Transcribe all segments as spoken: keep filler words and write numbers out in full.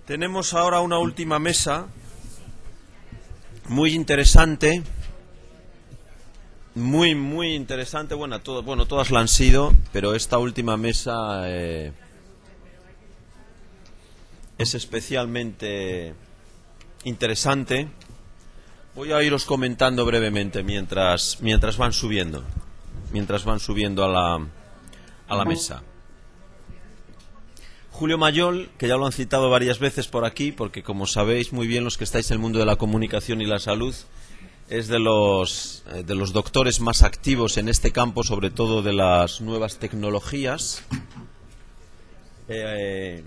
Tenemos ahora una última mesa muy interesante, muy, muy interesante. Bueno, todo, bueno todas la han sido, pero esta última mesa eh, es especialmente interesante. Voy a iros comentando brevemente mientras, mientras van subiendo, mientras van subiendo a la, a la mesa. Julio Mayol, que ya lo han citado varias veces por aquí, porque como sabéis muy bien los que estáis en el mundo de la comunicación y la salud, es de los, eh, de los doctores más activos en este campo, sobre todo de las nuevas tecnologías. Eh,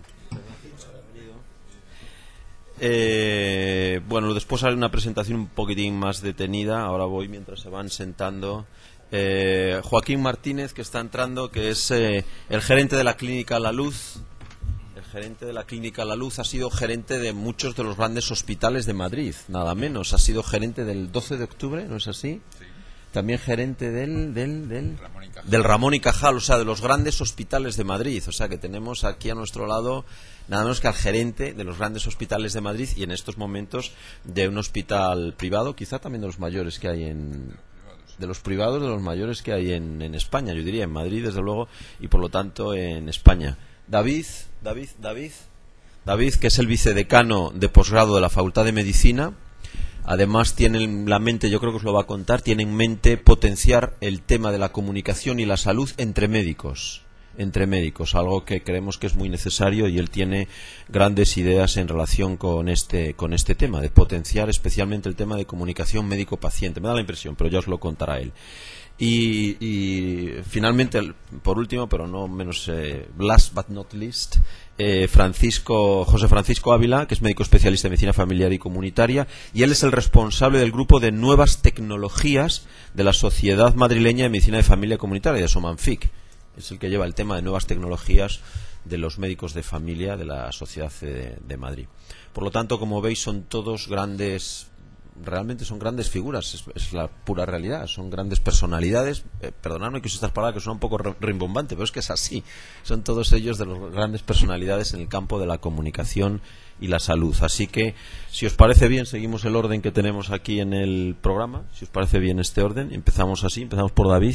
eh, bueno, después haré una presentación un poquitín más detenida. Ahora voy mientras se van sentando. Eh, Joaquín Martínez, que está entrando, que es eh, el gerente de la Clínica La Luz. Gerente de la Clínica La Luz, ha sido gerente de muchos de los grandes hospitales de Madrid, nada menos. Ha sido gerente del doce de octubre, ¿no es así? Sí. También gerente del del del Ramón y Cajal. del Ramón y Cajal, o sea, de los grandes hospitales de Madrid. O sea, que tenemos aquí a nuestro lado nada menos que al gerente de los grandes hospitales de Madrid y en estos momentos de un hospital privado, quizá también de los mayores que hay en... de los privados, de los mayores que hay en, en España, yo diría, en Madrid, desde luego, y por lo tanto en España. David, David, David, David, que es el vicedecano de posgrado de la Facultad de Medicina. Además tiene en la mente, yo creo que os lo va a contar, tiene en mente potenciar el tema de la comunicación y la salud entre médicos, entre médicos, algo que creemos que es muy necesario, y él tiene grandes ideas en relación con este, con este tema, de potenciar especialmente el tema de comunicación médico-paciente. Me da la impresión, pero ya os lo contará él. Y, y finalmente, por último, pero no menos, eh, last but not least, eh, Francisco, José Francisco Ávila, que es médico especialista en medicina familiar y comunitaria, y él es el responsable del grupo de nuevas tecnologías de la Sociedad Madrileña de Medicina de Familia Comunitaria, de SOMANFIC. Es el que lleva el tema de nuevas tecnologías de los médicos de familia de la Sociedad de, de Madrid. Por lo tanto, como veis, son todos grandes... realmente son grandes figuras, es, es la pura realidad, son grandes personalidades. Eh, perdonadme que use estas palabras que son un poco rimbombante, pero es que es así. Son todos ellos de las grandes personalidades en el campo de la comunicación y la salud. Así que, si os parece bien, seguimos el orden que tenemos aquí en el programa. Si os parece bien este orden, empezamos así, empezamos por David.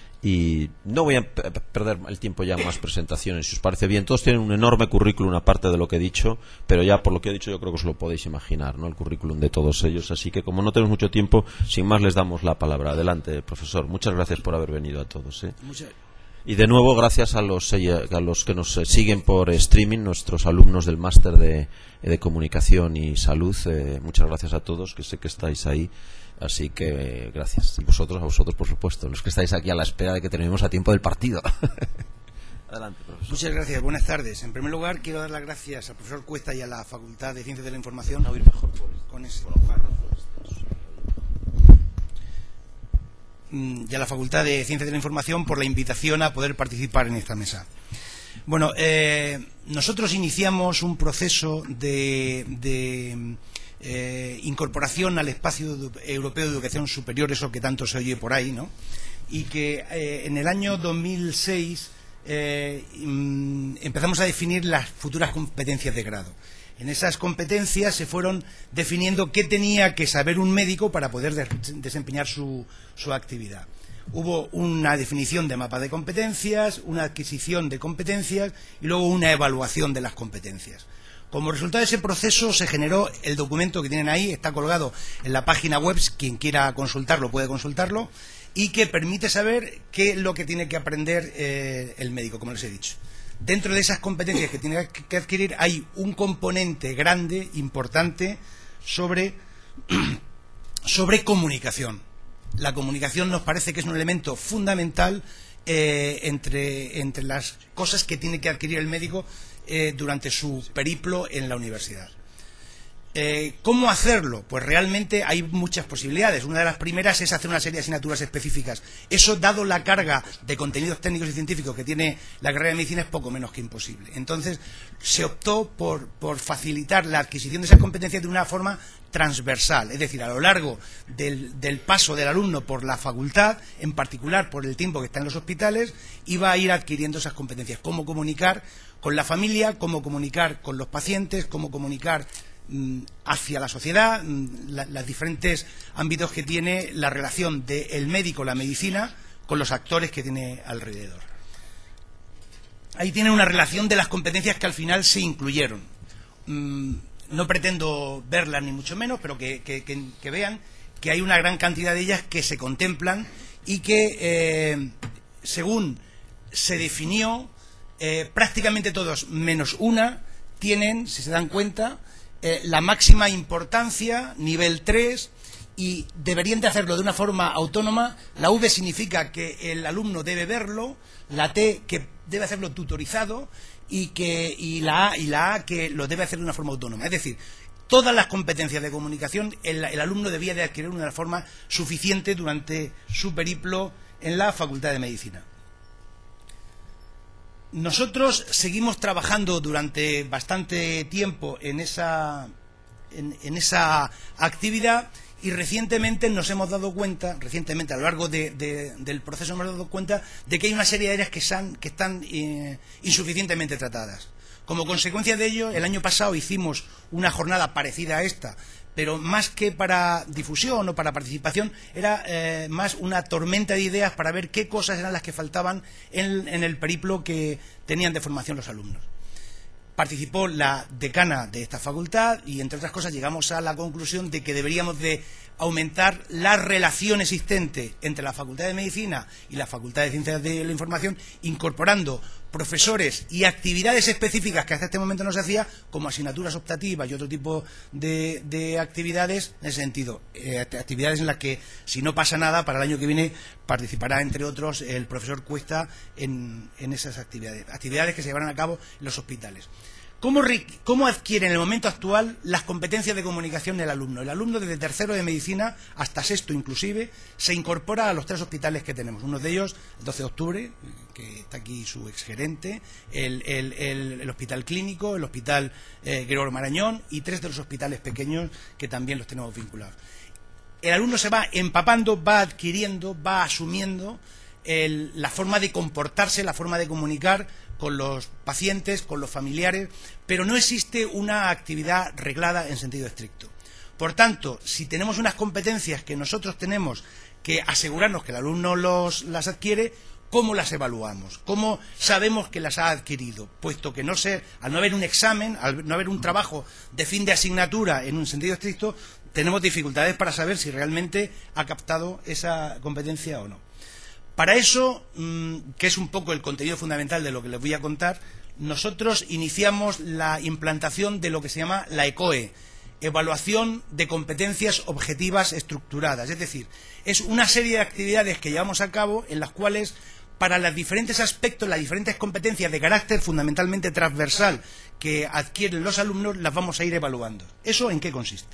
Y no voy a perder el tiempo ya en más presentaciones, si os parece bien. Todos tienen un enorme currículum aparte de lo que he dicho, pero ya por lo que he dicho yo creo que os lo podéis imaginar, ¿no? El currículum de todos ellos. Así que, como no tenemos mucho tiempo, sin más les damos la palabra. Adelante, profesor. Muchas gracias por haber venido a todos, ¿eh? Muchas... Y de nuevo, gracias a los, a los que nos siguen por streaming, nuestros alumnos del máster de, de comunicación y salud. Eh, muchas gracias a todos, que sé que estáis ahí. Así que gracias. Y vosotros, a vosotros, por supuesto, los que estáis aquí a la espera de que terminemos a tiempo del partido. Adelante, profesor. Muchas gracias, buenas tardes. En primer lugar, quiero dar las gracias al profesor Cuesta y a la Facultad de Ciencias de la Información. No, ir mejor por con ese... y a la Facultad de Ciencias de la Información por la invitación a poder participar en esta mesa. Bueno, eh, nosotros iniciamos un proceso de... de Eh, incorporación al espacio europeo de educación superior, eso que tanto se oye por ahí, ¿no? Y que eh, en el año dos mil seis eh, empezamos a definir las futuras competencias de grado. En esas competencias se fueron definiendo qué tenía que saber un médico para poder de desempeñar su, su actividad. Hubo una definición de mapa de competencias, una adquisición de competencias y luego una evaluación de las competencias. Como resultado de ese proceso se generó el documento que tienen ahí, está colgado en la página web, quien quiera consultarlo puede consultarlo, y que permite saber qué es lo que tiene que aprender eh, el médico, como les he dicho. Dentro de esas competencias que tiene que adquirir hay un componente grande, importante, sobre, sobre comunicación. La comunicación nos parece que es un elemento fundamental eh, entre, entre las cosas que tiene que adquirir el médico Eh, durante su periplo en la universidad. Eh, ¿Cómo hacerlo? Pues realmente hay muchas posibilidades. Una de las primeras es hacer una serie de asignaturas específicas. Eso, dado la carga de contenidos técnicos y científicos que tiene la carrera de medicina, es poco menos que imposible. Entonces, se optó por, por facilitar la adquisición de esas competencias de una forma transversal, es decir, a lo largo del, del paso del alumno por la facultad, en particular por el tiempo que está en los hospitales, iba a ir adquiriendo esas competencias. Cómo comunicar con la familia, cómo comunicar con los pacientes, cómo comunicar hacia la sociedad, la, los diferentes ámbitos que tiene la relación del médico, la medicina, con los actores que tiene alrededor. Ahí tiene una relación de las competencias que al final se incluyeron. No pretendo verlas ni mucho menos, pero que, que, que, que vean que hay una gran cantidad de ellas que se contemplan y que, eh, según se definió, eh, prácticamente todos, menos una, tienen, si se dan cuenta, Eh, la máxima importancia, nivel tres, y deberían de hacerlo de una forma autónoma. La V significa que el alumno debe verlo, la T que debe hacerlo tutorizado, y, que, y, la, A, y la A que lo debe hacer de una forma autónoma. Es decir, todas las competencias de comunicación el, el alumno debía de adquirir de una forma suficiente durante su periplo en la Facultad de Medicina. Nosotros seguimos trabajando durante bastante tiempo en esa, en, en esa actividad, y recientemente nos hemos dado cuenta, recientemente a lo largo de, de, del proceso nos hemos dado cuenta de que hay una serie de áreas que, san, que están eh, insuficientemente tratadas. Como consecuencia de ello, el año pasado hicimos una jornada parecida a esta, pero más que para difusión o para participación, era eh, más una tormenta de ideas para ver qué cosas eran las que faltaban en, en el periplo que tenían de formación los alumnos. Participó la decana de esta facultad y, entre otras cosas, llegamos a la conclusión de que deberíamos de aumentar la relación existente entre la Facultad de Medicina y la Facultad de Ciencias de la Información, incorporando profesores y actividades específicas que hasta este momento no se hacía, como asignaturas optativas y otro tipo de, de actividades en ese sentido. Eh, actividades en las que, si no pasa nada, para el año que viene participará, entre otros, el profesor Cuesta en, en esas actividades. Actividades que se llevarán a cabo en los hospitales. ¿Cómo, ¿Cómo adquiere en el momento actual las competencias de comunicación del alumno? El alumno, desde tercero de medicina hasta sexto inclusive, se incorpora a los tres hospitales que tenemos. Uno de ellos, el doce de octubre, que está aquí su exgerente, el, el, el, el hospital clínico, el hospital eh, Gregorio Marañón, y tres de los hospitales pequeños que también los tenemos vinculados. El alumno se va empapando, va adquiriendo, va asumiendo el, la forma de comportarse, la forma de comunicar con los pacientes, con los familiares, pero no existe una actividad reglada en sentido estricto. Por tanto, si tenemos unas competencias que nosotros tenemos que asegurarnos que el alumno los, las adquiere, ¿cómo las evaluamos? ¿Cómo sabemos que las ha adquirido? Puesto que no sé, al no haber un examen, al no haber un trabajo de fin de asignatura en un sentido estricto, tenemos dificultades para saber si realmente ha captado esa competencia o no. Para eso, que es un poco el contenido fundamental de lo que les voy a contar, nosotros iniciamos la implantación de lo que se llama la E C O E, Evaluación de Competencias Objetivas Estructuradas. Es decir, es una serie de actividades que llevamos a cabo en las cuales, para los diferentes aspectos, las diferentes competencias de carácter fundamentalmente transversal que adquieren los alumnos, las vamos a ir evaluando. ¿Eso en qué consiste?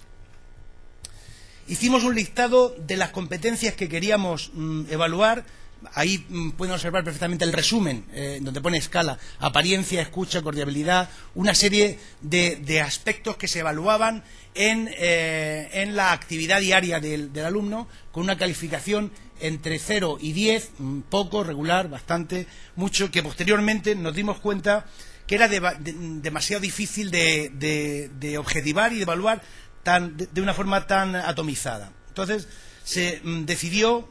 Hicimos un listado de las competencias que queríamos mmm, evaluar. Ahí mmm, pueden observar perfectamente el resumen, eh, donde pone escala, apariencia, escucha, cordialidad, una serie de, de aspectos que se evaluaban en, eh, en la actividad diaria del, del alumno, con una calificación entre cero y diez, mmm, poco, regular, bastante, mucho, que posteriormente nos dimos cuenta que era de, de, demasiado difícil de, de, de objetivar y de evaluar tan, de, de una forma tan atomizada. Entonces se mmm, decidió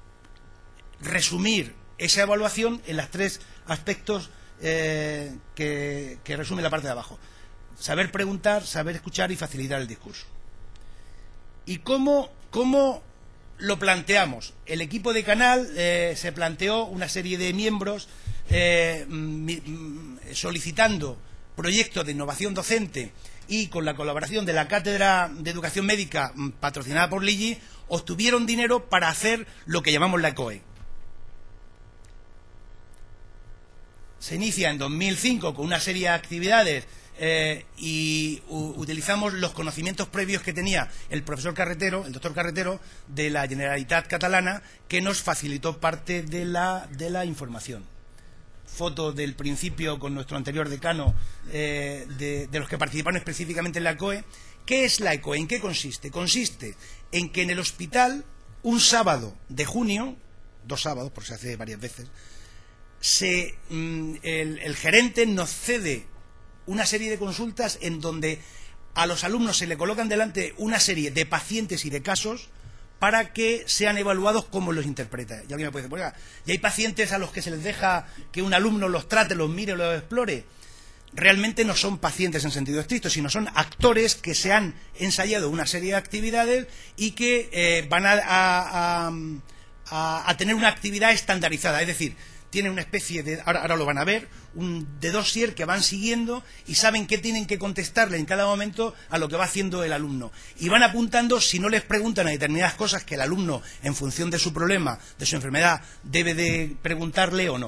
resumir esa evaluación en los tres aspectos eh, que, que resume la parte de abajo: saber preguntar, saber escuchar y facilitar el discurso. ¿Y cómo, cómo lo planteamos? El equipo de Canal eh, se planteó una serie de miembros eh, solicitando proyectos de innovación docente, y con la colaboración de la Cátedra de Educación Médica patrocinada por Ligi, obtuvieron dinero para hacer lo que llamamos la E C O E. Se inicia en dos mil cinco con una serie de actividades eh, y u, utilizamos los conocimientos previos que tenía el profesor Carretero, el doctor Carretero, de la Generalitat Catalana, que nos facilitó parte de la, de la información. Foto del principio con nuestro anterior decano, eh, de, de los que participaron específicamente en la E C O E. ¿Qué es la E C O E? ¿En qué consiste? Consiste en que en el hospital, un sábado de junio, dos sábados, porque se hace varias veces, se, mm, el, el gerente nos cede una serie de consultas en donde a los alumnos se le colocan delante una serie de pacientes y de casos para que sean evaluados cómo los interpreta. Y alguien me puede decir, pues, ¿y hay pacientes a los que se les deja que un alumno los trate, los mire, los explore? Realmente no son pacientes en sentido estricto, sino son actores que se han ensayado una serie de actividades y que eh, van a, a, a, a tener una actividad estandarizada. Es decir, tienen una especie de, ahora, ahora lo van a ver, un de dossier que van siguiendo y saben qué tienen que contestarle en cada momento a lo que va haciendo el alumno. Y van apuntando, si no les preguntan a determinadas cosas que el alumno, en función de su problema, de su enfermedad, debe de preguntarle o no.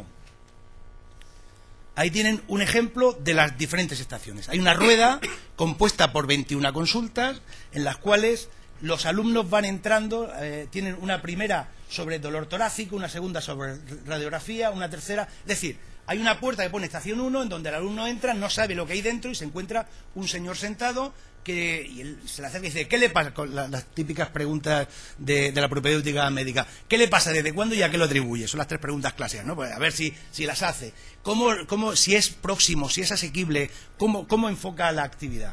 Ahí tienen un ejemplo de las diferentes estaciones. Hay una rueda compuesta por veintiuna consultas en las cuales los alumnos van entrando, eh, tienen una primera sobre dolor torácico, una segunda sobre radiografía, una tercera. Es decir, hay una puerta que pone estación uno en donde el alumno entra, no sabe lo que hay dentro y se encuentra un señor sentado que y él se le acerca y dice, ¿qué le pasa? Con la, las típicas preguntas de, de la propedéutica médica. ¿Qué le pasa? ¿Desde cuándo y a qué lo atribuye? Son las tres preguntas clásicas, ¿no? Pues a ver si, si las hace. ¿Cómo, cómo, si es próximo, si es asequible, cómo, cómo enfoca la actividad?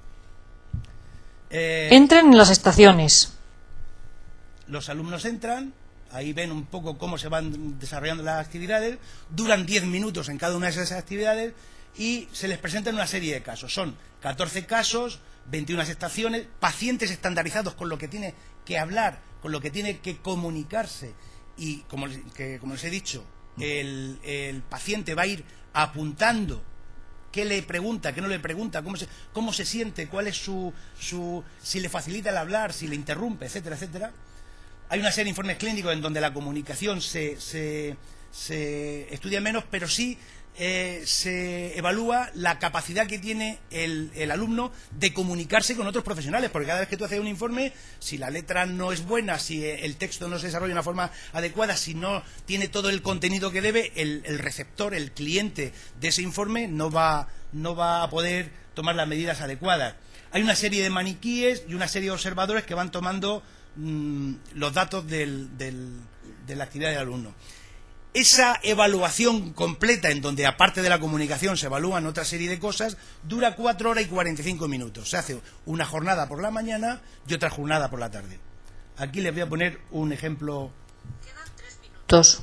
Eh, Entren en las estaciones. Los alumnos entran, ahí ven un poco cómo se van desarrollando las actividades, duran diez minutos en cada una de esas actividades y se les presentan una serie de casos. Son catorce casos, veintiuna estaciones, pacientes estandarizados con lo que tiene que hablar, con lo que tiene que comunicarse y, como, que, como les he dicho, el, el paciente va a ir apuntando qué le pregunta, qué no le pregunta, cómo se, cómo se siente, cuál es su, su... si le facilita el hablar, si le interrumpe, etcétera, etcétera. Hay una serie de informes clínicos en donde la comunicación se, se, se estudia menos, pero sí eh, se evalúa la capacidad que tiene el, el alumno de comunicarse con otros profesionales, porque cada vez que tú haces un informe, si la letra no es buena, si el texto no se desarrolla de una forma adecuada, si no tiene todo el contenido que debe, el, el receptor, el cliente de ese informe no va, no va a poder tomar las medidas adecuadas. Hay una serie de maniquíes y una serie de observadores que van tomando mmm, los datos del, del, de la actividad del alumno. Esa evaluación completa, en donde aparte de la comunicación se evalúan otra serie de cosas, dura cuatro horas y cuarenta y cinco minutos. Se hace una jornada por la mañana y otra jornada por la tarde. Aquí les voy a poner un ejemplo. Quedan tres minutos.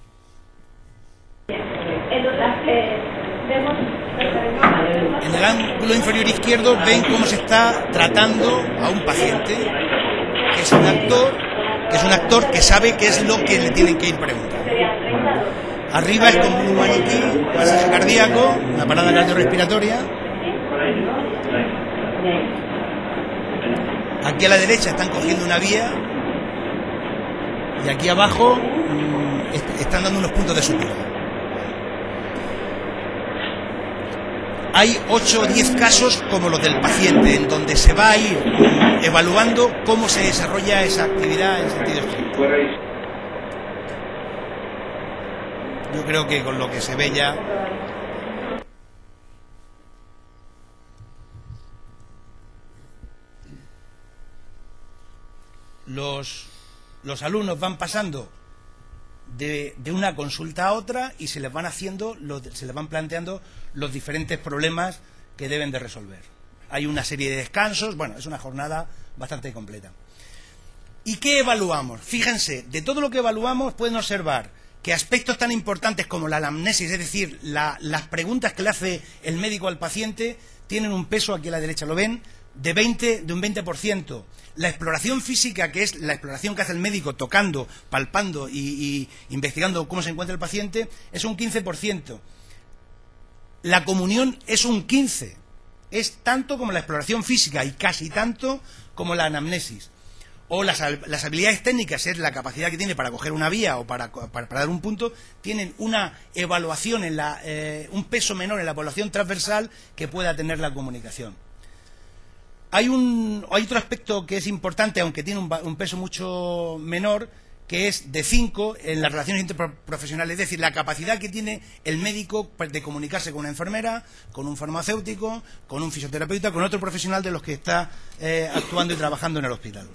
En el ángulo inferior izquierdo ven cómo se está tratando a un paciente, que es un actor, que es un actor que sabe qué es lo que le tienen que ir preguntando. Arriba es como un maniquí, masaje cardíaco, una parada cardiorrespiratoria. Aquí a la derecha están cogiendo una vía y aquí abajo mmm, est están dando unos puntos de sutura. Hay ocho o diez casos como los del paciente, en donde se va a ir mmm, evaluando cómo se desarrolla esa actividad en sentido estricto. Yo creo que con lo que se ve ya... Los, los alumnos van pasando de, de una consulta a otra y se les van haciendo, los, se les van planteando los diferentes problemas que deben de resolver. Hay una serie de descansos, bueno, es una jornada bastante completa. ¿Y qué evaluamos? Fíjense, de todo lo que evaluamos pueden observar que aspectos tan importantes como la anamnesis, es decir, la, las preguntas que le hace el médico al paciente, tienen un peso, aquí a la derecha lo ven, de, veinte, de un veinte por ciento. La exploración física, que es la exploración que hace el médico tocando, palpando y, y investigando cómo se encuentra el paciente, es un quince por ciento. La comunión es un quince por ciento. Es tanto como la exploración física y casi tanto como la anamnesis. o las, las habilidades técnicas, es la capacidad que tiene para coger una vía o para, para, para dar un punto, tienen una evaluación, en la, eh, un peso menor en la evaluación transversal que pueda tener la comunicación. Hay, un, hay otro aspecto que es importante, aunque tiene un, un peso mucho menor, que es de cinco en las relaciones interprofesionales, es decir, la capacidad que tiene el médico de comunicarse con una enfermera, con un farmacéutico, con un fisioterapeuta, con otro profesional de los que está eh, actuando y trabajando en el hospital.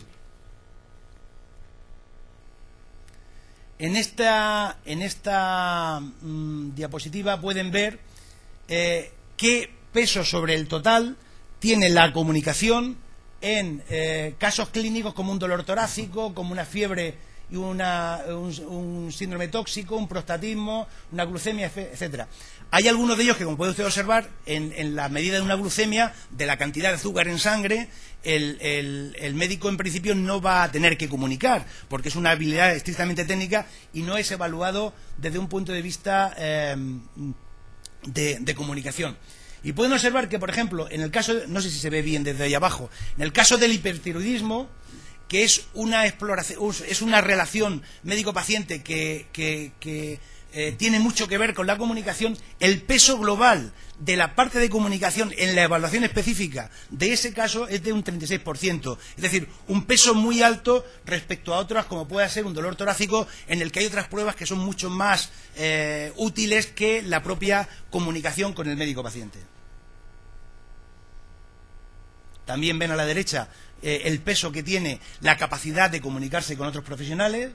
En esta, en esta mmm, diapositiva pueden ver eh, qué peso sobre el total tiene la comunicación en eh, casos clínicos como un dolor torácico, como una fiebre y una, un, un síndrome tóxico, un prostatismo, una glucemia, etcétera. Hay algunos de ellos que, como puede usted observar, en, en la medida de una glucemia, de la cantidad de azúcar en sangre, el, el, el médico en principio no va a tener que comunicar, porque es una habilidad estrictamente técnica y no es evaluado desde un punto de vista eh, de, de comunicación. Y pueden observar que, por ejemplo, en el caso, de, no sé si se ve bien desde ahí abajo, en el caso del hipertiroidismo, que es una exploración, es una relación médico-paciente que, que, que eh, tiene mucho que ver con la comunicación, el peso global de la parte de comunicación en la evaluación específica de ese caso es de un treinta y seis por ciento, es decir, un peso muy alto respecto a otras, como puede ser un dolor torácico, en el que hay otras pruebas que son mucho más eh, útiles que la propia comunicación con el médico-paciente. También ven a la derecha eh, el peso que tiene la capacidad de comunicarse con otros profesionales.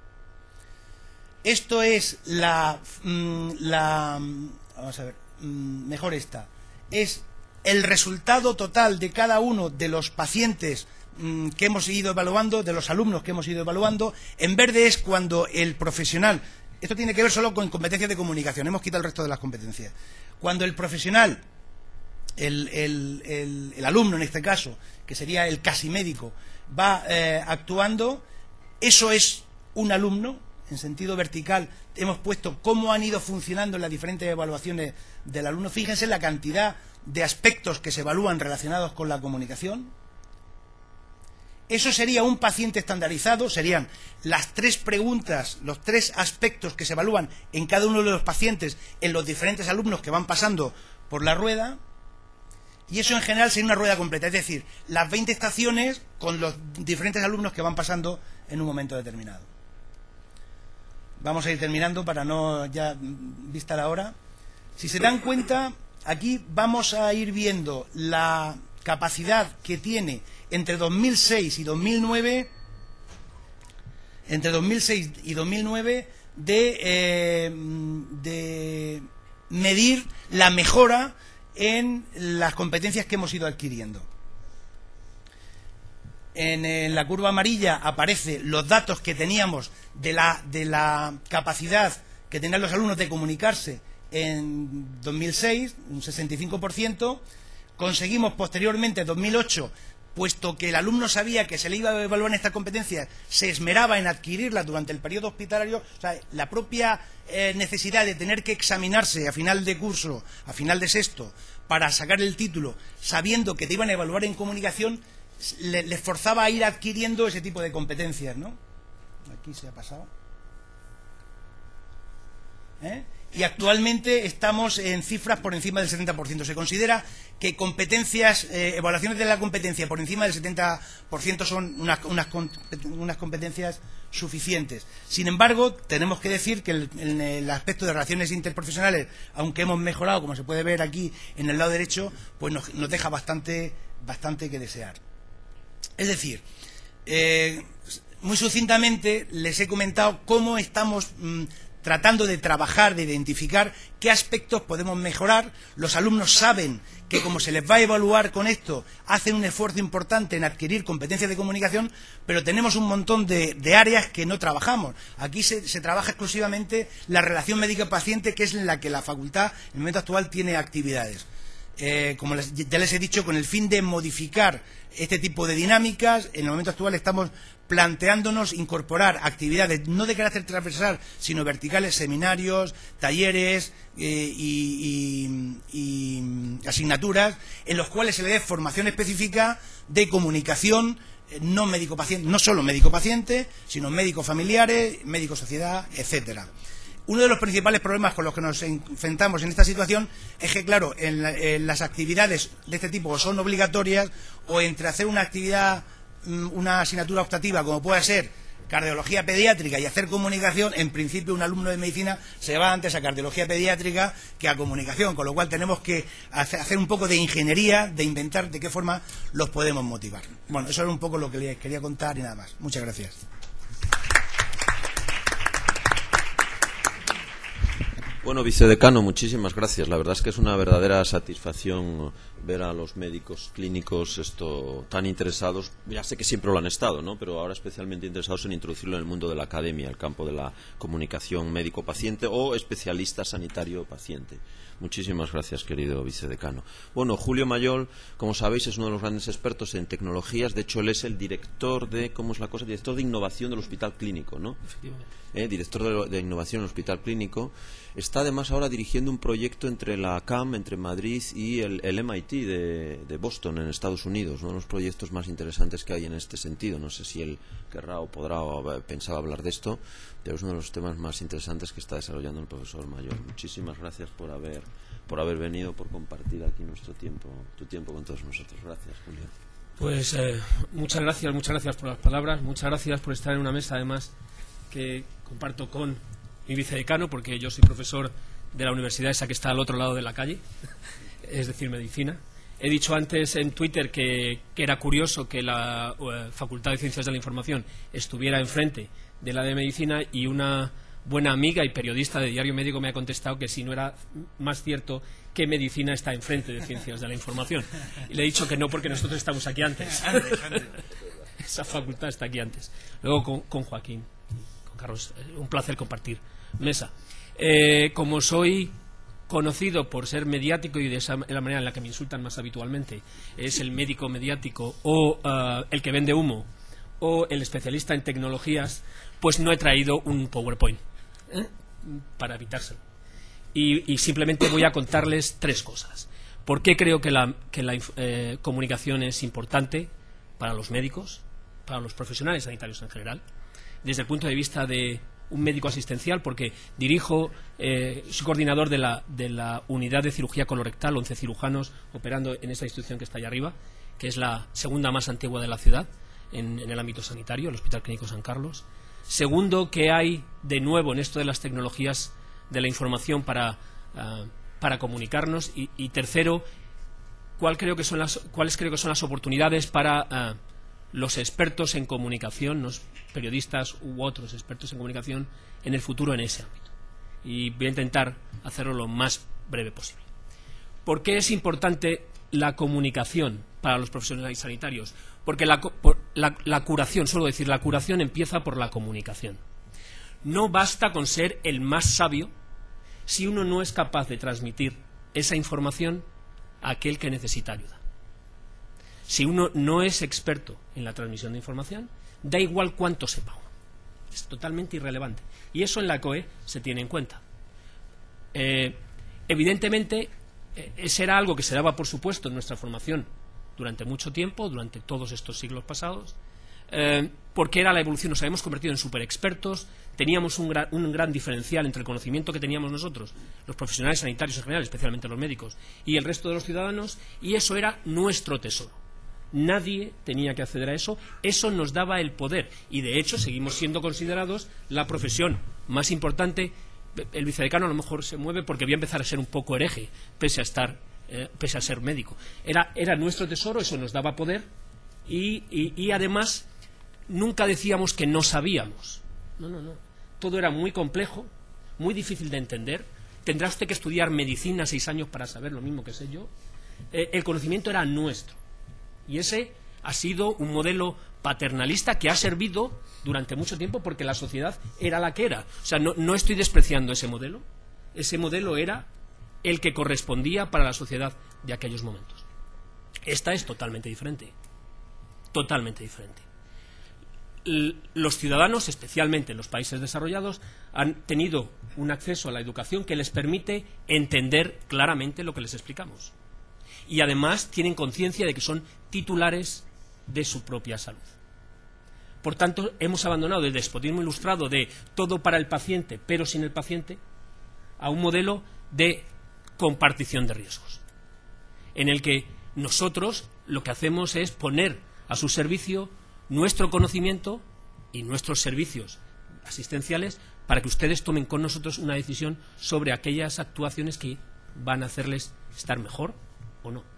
Esto es la, mm, la vamos a ver, mm, mejor esta, es el resultado total de cada uno de los pacientes mm, que hemos ido evaluando, de los alumnos que hemos ido evaluando. En verde es cuando el profesional, esto tiene que ver solo con competencias de comunicación, hemos quitado el resto de las competencias. Cuando el profesional, El, el, el, el alumno en este caso, que sería el casi médico, va eh, actuando, eso es un alumno, en sentido vertical. Hemos puesto cómo han ido funcionando las diferentes evaluaciones del alumno. Fíjense la cantidad de aspectos que se evalúan relacionados con la comunicación. Eso sería un paciente estandarizado, serían las tres preguntas, los tres aspectos que se evalúan en cada uno de los pacientes, en los diferentes alumnos que van pasando por la rueda. Y eso en general sería una rueda completa, es decir, las veinte estaciones con los diferentes alumnos que van pasando en un momento determinado. Vamos a ir terminando para no ya vista la hora. Si se dan cuenta, aquí vamos a ir viendo la capacidad que tiene entre dos mil seis y dos mil nueve, entre dos mil seis y dos mil nueve de, eh, de medir la mejora en las competencias que hemos ido adquiriendo. En, en la curva amarilla aparecen los datos que teníamos de la, de la capacidad que tenían los alumnos de comunicarse en dos mil seis, un sesenta y cinco por ciento. Conseguimos posteriormente, en dos mil ocho, puesto que el alumno sabía que se le iba a evaluar en estas competencias, se esmeraba en adquirirlas durante el periodo hospitalario. O sea, la propia eh, necesidad de tener que examinarse a final de curso, a final de sexto, para sacar el título, sabiendo que te iban a evaluar en comunicación, le, le forzaba a ir adquiriendo ese tipo de competencias, ¿no? Aquí se ha pasado. ¿Eh? Y actualmente estamos en cifras por encima del setenta por ciento. Se considera que competencias, eh, evaluaciones de la competencia por encima del setenta por ciento son unas, unas, unas competencias suficientes. Sin embargo, tenemos que decir que el, en el aspecto de relaciones interprofesionales, aunque hemos mejorado, como se puede ver aquí en el lado derecho, pues nos, nos deja bastante, bastante que desear. Es decir, eh, muy sucintamente les he comentado cómo estamos mmm, tratando de trabajar, de identificar qué aspectos podemos mejorar. Los alumnos saben que como se les va a evaluar con esto, hacen un esfuerzo importante en adquirir competencias de comunicación, pero tenemos un montón de, de áreas que no trabajamos. Aquí se, se trabaja exclusivamente la relación médico-paciente, que es en la que la facultad en el momento actual tiene actividades. Eh, como les, ya les he dicho, con el fin de modificar este tipo de dinámicas, en el momento actual estamos planteándonos incorporar actividades no de carácter transversal, sino verticales, seminarios, talleres eh, y, y, y asignaturas en los cuales se le dé formación específica de comunicación no médico-paciente, no solo médico-paciente, sino médico-familiares, médico-sociedad, etcétera. Uno de los principales problemas con los que nos enfrentamos en esta situación es que, claro, en, la, en las actividades de este tipo son obligatorias, o entre hacer una actividad, una asignatura optativa como puede ser cardiología pediátrica y hacer comunicación, en principio un alumno de medicina se va antes a cardiología pediátrica que a comunicación, con lo cual tenemos que hacer un poco de ingeniería, de inventar de qué forma los podemos motivar. Bueno, eso era un poco lo que les quería contar y nada más. Muchas gracias. Bueno, vicedecano, muchísimas gracias. La verdad es que es una verdadera satisfacción ver a los médicos clínicos esto tan interesados. Ya sé que siempre lo han estado, ¿no? Pero ahora especialmente interesados en introducirlo en el mundo de la academia, el campo de la comunicación médico-paciente o especialista sanitario-paciente. Muchísimas gracias, querido vicedecano. Bueno, Julio Mayol, como sabéis, es uno de los grandes expertos en tecnologías. De hecho, él es el director de, ¿cómo es la cosa? Director de innovación del Hospital Clínico, ¿no? Efectivamente. Eh, director de, de innovación en el Hospital Clínico. Está además ahora dirigiendo un proyecto entre la C A M, entre Madrid y el, el M I T de, de Boston, en Estados Unidos, uno de los proyectos más interesantes que hay en este sentido. No sé si él querrá o podrá o haber pensado hablar de esto, pero es uno de los temas más interesantes que está desarrollando el profesor Mayol. Muchísimas gracias por haber por haber venido, por compartir aquí nuestro tiempo, tu tiempo con todos nosotros. Gracias, Julio. Pues eh, muchas gracias, muchas gracias por las palabras, muchas gracias por estar en una mesa, además, que comparto con mi vicedecano, porque yo soy profesor de la universidad esa que está al otro lado de la calle, es decir, medicina. He dicho antes en Twitter que, que era curioso que la uh, Facultad de Ciencias de la Información estuviera enfrente de la de Medicina, y una buena amiga y periodista de Diario Médico me ha contestado que si no era más cierto que Medicina está enfrente de Ciencias de la Información. Y le he dicho que no, porque nosotros estamos aquí antes. Esa facultad está aquí antes. Luego con, con Joaquín, con Carlos, un placer compartir mesa. Eh, como soy conocido por ser mediático, y de esa la manera en la que me insultan más habitualmente es el médico mediático, o uh, el que vende humo, o el especialista en tecnologías, pues no he traído un PowerPoint, ¿eh? para evitárselo. Y, y simplemente voy a contarles tres cosas. ¿Por qué creo que la, que la eh, comunicación es importante para los médicos, para los profesionales sanitarios en general? Desde el punto de vista de un médico asistencial, porque dirijo, eh, soy coordinador de la, de la unidad de cirugía colorectal, once cirujanos operando en esta institución que está allá arriba, que es la segunda más antigua de la ciudad en, en el ámbito sanitario, el Hospital Clínico San Carlos. Segundo, ¿qué hay de nuevo en esto de las tecnologías de la información para, uh, para comunicarnos? Y, y tercero, ¿cuál creo que son las, ¿cuáles creo que son las oportunidades para uh, los expertos en comunicación, los periodistas u otros expertos en comunicación, en el futuro en ese ámbito? Y voy a intentar hacerlo lo más breve posible. ¿Por qué es importante la comunicación para los profesionales sanitarios? Porque la, por, la, la curación, suelo decir, la curación empieza por la comunicación. No basta con ser el más sabio si uno no es capaz de transmitir esa información a aquel que necesita ayuda. Si uno no es experto en la transmisión de información, da igual cuánto sepa uno. Es totalmente irrelevante. Y eso en la C O E se tiene en cuenta. Eh, evidentemente, eh, ese era algo que se daba, por supuesto, en nuestra formación durante mucho tiempo, durante todos estos siglos pasados, eh, porque era la evolución. Nos habíamos convertido en superexpertos, teníamos un gran, un gran diferencial entre el conocimiento que teníamos nosotros, los profesionales sanitarios en general, especialmente los médicos, y el resto de los ciudadanos, y eso era nuestro tesoro. Nadie tenía que acceder a eso, eso nos daba el poder, y de hecho seguimos siendo considerados la profesión más importante. El vicedecano a lo mejor se mueve porque voy a empezar a ser un poco hereje, pese a estar, eh, pese a ser médico. Era, era nuestro tesoro, eso nos daba poder, y, y, y además nunca decíamos que no sabíamos. No, no, no. Todo era muy complejo, muy difícil de entender. Tendrá usted que estudiar medicina seis años para saber lo mismo que sé yo. Eh, el conocimiento era nuestro. Y ese ha sido un modelo paternalista que ha servido durante mucho tiempo porque la sociedad era la que era. O sea, no, no estoy despreciando ese modelo. Ese modelo era el que correspondía para la sociedad de aquellos momentos. Esta es totalmente diferente. Totalmente diferente. L- los ciudadanos, especialmente en los países desarrollados, han tenido un acceso a la educación que les permite entender claramente lo que les explicamos. Y además tienen conciencia de que son titulares de su propia salud. Por tanto, hemos abandonado el despotismo ilustrado de todo para el paciente, pero sin el paciente, a un modelo de compartición de riesgos, en el que nosotros lo que hacemos es poner a su servicio nuestro conocimiento y nuestros servicios asistenciales para que ustedes tomen con nosotros una decisión sobre aquellas actuaciones que van a hacerles estar mejor o no.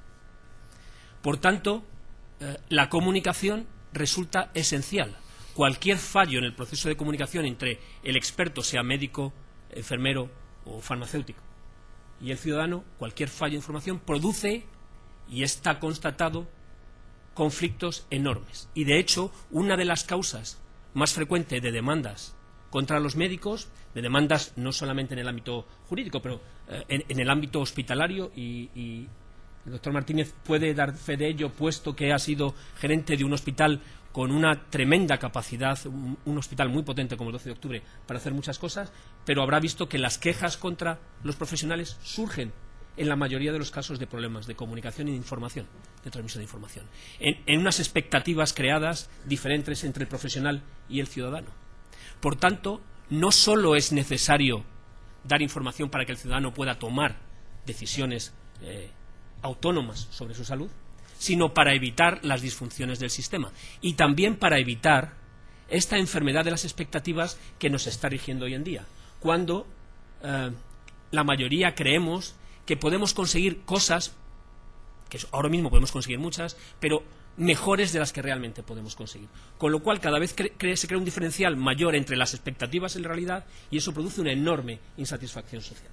Por tanto, eh, la comunicación resulta esencial. Cualquier fallo en el proceso de comunicación entre el experto, sea médico, enfermero o farmacéutico, y el ciudadano, cualquier fallo de información produce, y está constatado, conflictos enormes. Y de hecho, una de las causas más frecuentes de demandas contra los médicos, de demandas no solamente en el ámbito jurídico, pero eh, en, en el ámbito hospitalario, y, y el doctor Martínez puede dar fe de ello, puesto que ha sido gerente de un hospital con una tremenda capacidad, un, un hospital muy potente como el doce de octubre, para hacer muchas cosas, pero habrá visto que las quejas contra los profesionales surgen en la mayoría de los casos de problemas de comunicación y de información, de transmisión de información, en, en unas expectativas creadas diferentes entre el profesional y el ciudadano. Por tanto, no solo es necesario dar información para que el ciudadano pueda tomar decisiones eh, autónomas sobre su salud, sino para evitar las disfunciones del sistema y también para evitar esta enfermedad de las expectativas que nos está rigiendo hoy en día, cuando eh, la mayoría creemos que podemos conseguir cosas, que ahora mismo podemos conseguir muchas, pero mejores de las que realmente podemos conseguir. Con lo cual, cada vez cre cre se crea un diferencial mayor entre las expectativas y la realidad, y eso produce una enorme insatisfacción social.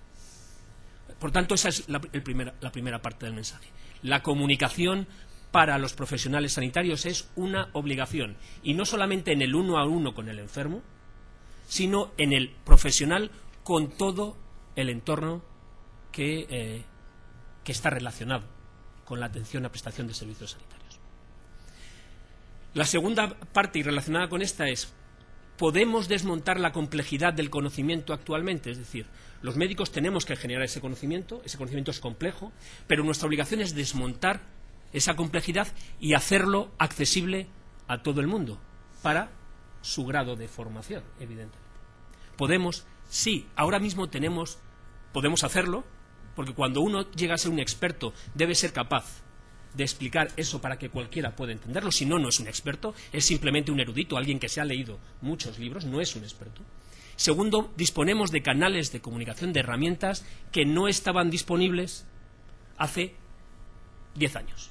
Por tanto, esa es la, el primer, la primera parte del mensaje. La comunicación para los profesionales sanitarios es una obligación, y no solamente en el uno a uno con el enfermo, sino en el profesional con todo el entorno que, eh, que está relacionado con la atención a prestación de servicios sanitarios. La segunda parte, y relacionada con esta, es: ¿podemos desmontar la complejidad del conocimiento actualmente? Es decir, los médicos tenemos que generar ese conocimiento, ese conocimiento es complejo, pero nuestra obligación es desmontar esa complejidad y hacerlo accesible a todo el mundo, para su grado de formación, evidentemente. Podemos, sí, ahora mismo tenemos, podemos hacerlo, porque cuando uno llega a ser un experto debe ser capaz de explicar eso para que cualquiera pueda entenderlo. Si no, no es un experto, es simplemente un erudito, alguien que se ha leído muchos libros, no es un experto. Segundo, disponemos de canales de comunicación, de herramientas que no estaban disponibles hace diez años.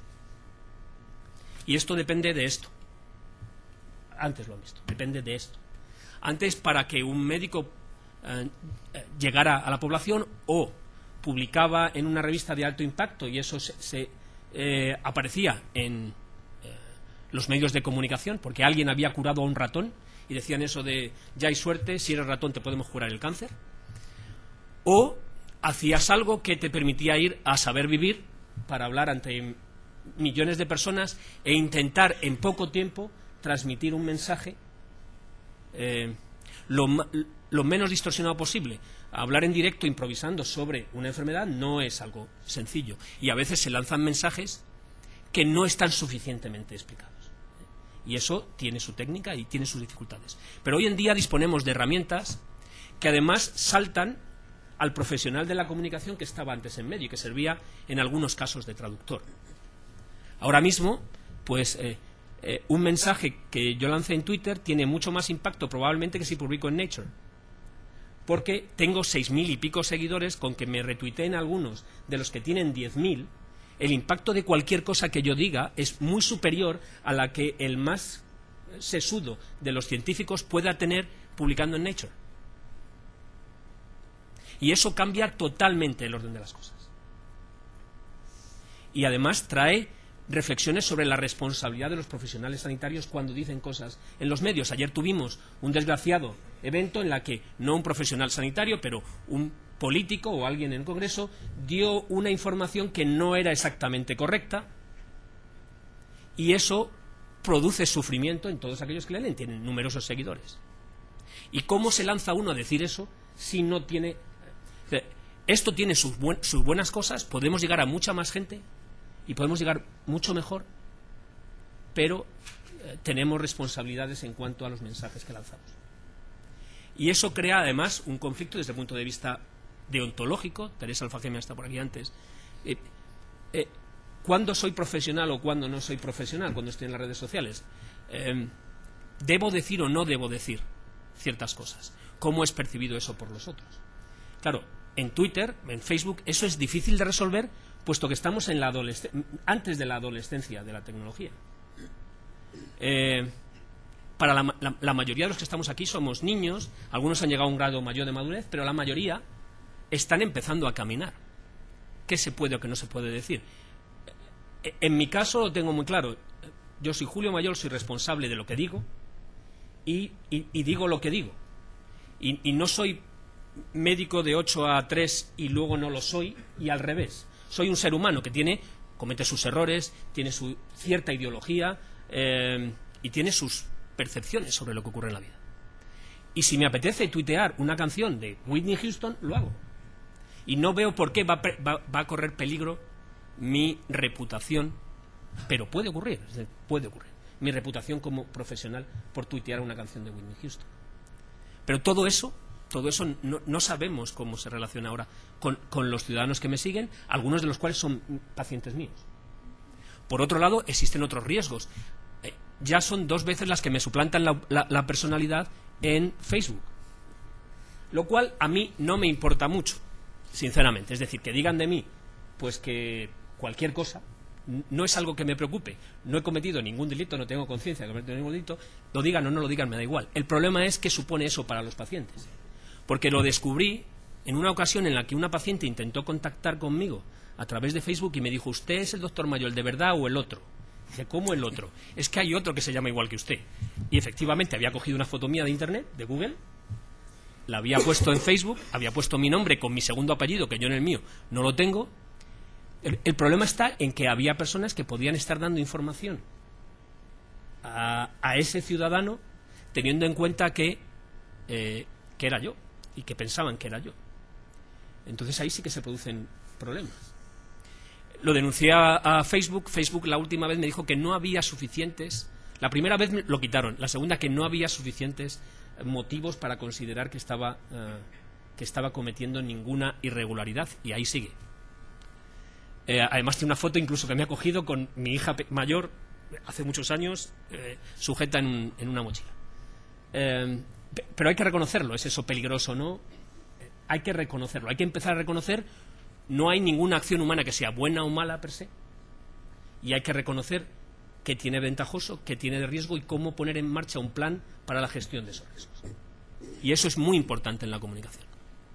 Y esto depende de esto. Antes lo han visto, depende de esto. Antes, para que un médico eh, llegara a la población, o publicaba en una revista de alto impacto, y eso se, se eh, aparecía en eh, los medios de comunicación, porque alguien había curado a un ratón, y decían eso de: ya hay suerte, si eres ratón te podemos curar el cáncer. O hacías algo que te permitía ir a Saber Vivir para hablar ante millones de personas e intentar en poco tiempo transmitir un mensaje eh, lo, lo menos distorsionado posible. Hablar en directo improvisando sobre una enfermedad no es algo sencillo, y a veces se lanzan mensajes que no están suficientemente explicados. Y eso tiene su técnica y tiene sus dificultades. Pero hoy en día disponemos de herramientas que además saltan al profesional de la comunicación que estaba antes en medio y que servía en algunos casos de traductor. Ahora mismo, pues eh, eh, un mensaje que yo lancé en Twitter tiene mucho más impacto probablemente que si publico en Nature, porque tengo seis mil y pico seguidores. Con que me retuiteen algunos de los que tienen diez mil, el impacto de cualquier cosa que yo diga es muy superior a la que el más sesudo de los científicos pueda tener publicando en Nature. Y eso cambia totalmente el orden de las cosas. Y además trae reflexiones sobre la responsabilidad de los profesionales sanitarios cuando dicen cosas en los medios. Ayer tuvimos un desgraciado evento en la que no un profesional sanitario, pero un político o alguien en el Congreso dio una información que no era exactamente correcta, y eso produce sufrimiento en todos aquellos que le leen, tienen numerosos seguidores. ¿Y cómo se lanza uno a decir eso si no tiene... Esto tiene sus, buen, sus buenas cosas, podemos llegar a mucha más gente y podemos llegar mucho mejor, pero eh, tenemos responsabilidades en cuanto a los mensajes que lanzamos. Y eso crea además un conflicto desde el punto de vista deontológico. Teresa Alfageme está por aquí antes. Eh, eh, ¿Cuándo soy profesional o cuándo no soy profesional cuando estoy en las redes sociales? Eh, ¿Debo decir o no debo decir ciertas cosas? ¿Cómo es percibido eso por los otros? Claro, en Twitter, en Facebook, eso es difícil de resolver, puesto que estamos en la antes de la adolescencia de la tecnología. Eh, para la, la, la mayoría de los que estamos aquí somos niños, algunos han llegado a un grado mayor de madurez, pero la mayoría están empezando a caminar. ¿Qué se puede o qué no se puede decir? En mi caso lo tengo muy claro. Yo soy Julio Mayol, soy responsable de lo que digo y, y, y digo lo que digo. Y, y no soy médico de ocho a tres y luego no lo soy, y al revés. Soy un ser humano que tiene, comete sus errores, tiene su cierta ideología eh, y tiene sus percepciones sobre lo que ocurre en la vida. Y si me apetece tuitear una canción de Whitney Houston, lo hago. Y no veo por qué va, va, va a correr peligro mi reputación, pero puede ocurrir, puede ocurrir, mi reputación como profesional por tuitear una canción de Whitney Houston. Pero todo eso, todo eso no, no sabemos cómo se relaciona ahora con, con los ciudadanos que me siguen, algunos de los cuales son pacientes míos. Por otro lado, existen otros riesgos. Eh, ya son dos veces las que me suplantan la, la, la personalidad en Facebook, lo cual a mí no me importa mucho, sinceramente. Es decir, que digan de mí pues que cualquier cosa no es algo que me preocupe. No he cometido ningún delito, no tengo conciencia de haber cometido ningún delito. Lo digan o no lo digan, me da igual. El problema es qué supone eso para los pacientes, porque lo descubrí en una ocasión en la que una paciente intentó contactar conmigo a través de Facebook y me dijo: ¿usted es el doctor Mayol de verdad o el otro? Dice: ¿cómo el otro? Es que hay otro que se llama igual que usted. Y efectivamente había cogido una foto mía de internet, de Google, la había puesto en Facebook, había puesto mi nombre con mi segundo apellido, que yo en el mío no lo tengo. El, el problema está en que había personas que podían estar dando información a, a ese ciudadano teniendo en cuenta que, eh, que era yo y que pensaban que era yo. Entonces ahí sí que se producen problemas. Lo denuncié a, a Facebook. Facebook la última vez me dijo que no había suficientes. La primera vez lo quitaron, la segunda que no había suficientes motivos para considerar que estaba, uh, que estaba cometiendo ninguna irregularidad, y ahí sigue. Eh, además tiene una foto incluso que me ha cogido con mi hija mayor hace muchos años, eh, sujeta en, un, en una mochila. Eh, pero hay que reconocerlo. ¿Es eso peligroso o no? Eh, hay que reconocerlo, hay que empezar a reconocer. No hay ninguna acción humana que sea buena o mala per se, y hay que reconocer qué tiene ventajoso, qué tiene de riesgo y cómo poner en marcha un plan para la gestión de esos riesgos. Y eso es muy importante en la comunicación.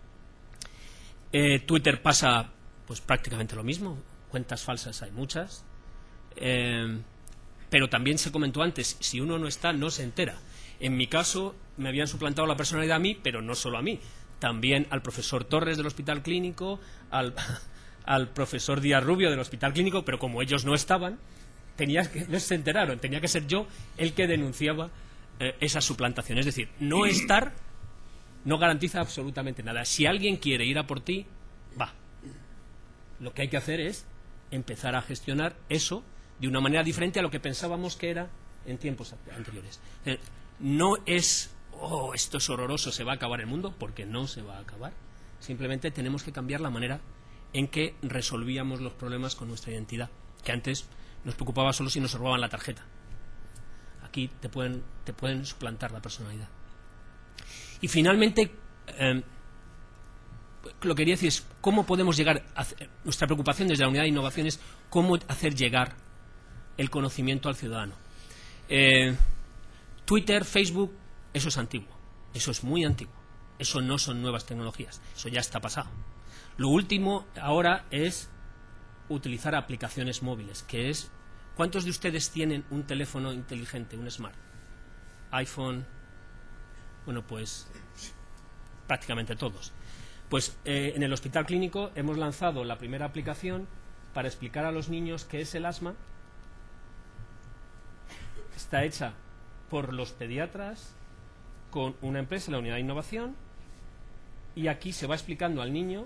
Eh, Twitter pasa pues prácticamente lo mismo. Cuentas falsas hay muchas, eh, pero también se comentó antes, si uno no está, no se entera. En mi caso me habían suplantado la personalidad a mí, pero no solo a mí, también al profesor Torres del Hospital Clínico, al, al profesor Díaz Rubio del Hospital Clínico, pero como ellos no estaban, tenía que, no se enteraron, tenía que ser yo el que denunciaba eh, esa suplantación. Es decir, no estar no garantiza absolutamente nada. Si alguien quiere ir a por ti, va. Lo que hay que hacer es empezar a gestionar eso de una manera diferente a lo que pensábamos que era en tiempos anteriores. Eh, no es, oh, esto es horroroso, se va a acabar el mundo, porque no se va a acabar. Simplemente tenemos que cambiar la manera en que resolvíamos los problemas con nuestra identidad, que antes nos preocupaba solo si nos robaban la tarjeta. Aquí te pueden, te pueden suplantar la personalidad. Y finalmente, eh, lo que quería decir es cómo podemos llegar a hacer, nuestra preocupación desde la unidad de innovación es cómo hacer llegar el conocimiento al ciudadano. Eh, Twitter, Facebook, eso es antiguo, eso es muy antiguo, eso no son nuevas tecnologías, eso ya está pasado. Lo último ahora es utilizar aplicaciones móviles, que es, ¿cuántos de ustedes tienen un teléfono inteligente, un smart? iPhone, bueno, pues prácticamente todos. Pues eh, en el Hospital Clínico hemos lanzado la primera aplicación para explicar a los niños qué es el asma. Está hecha por los pediatras con una empresa, la unidad de innovación, y aquí se va explicando al niño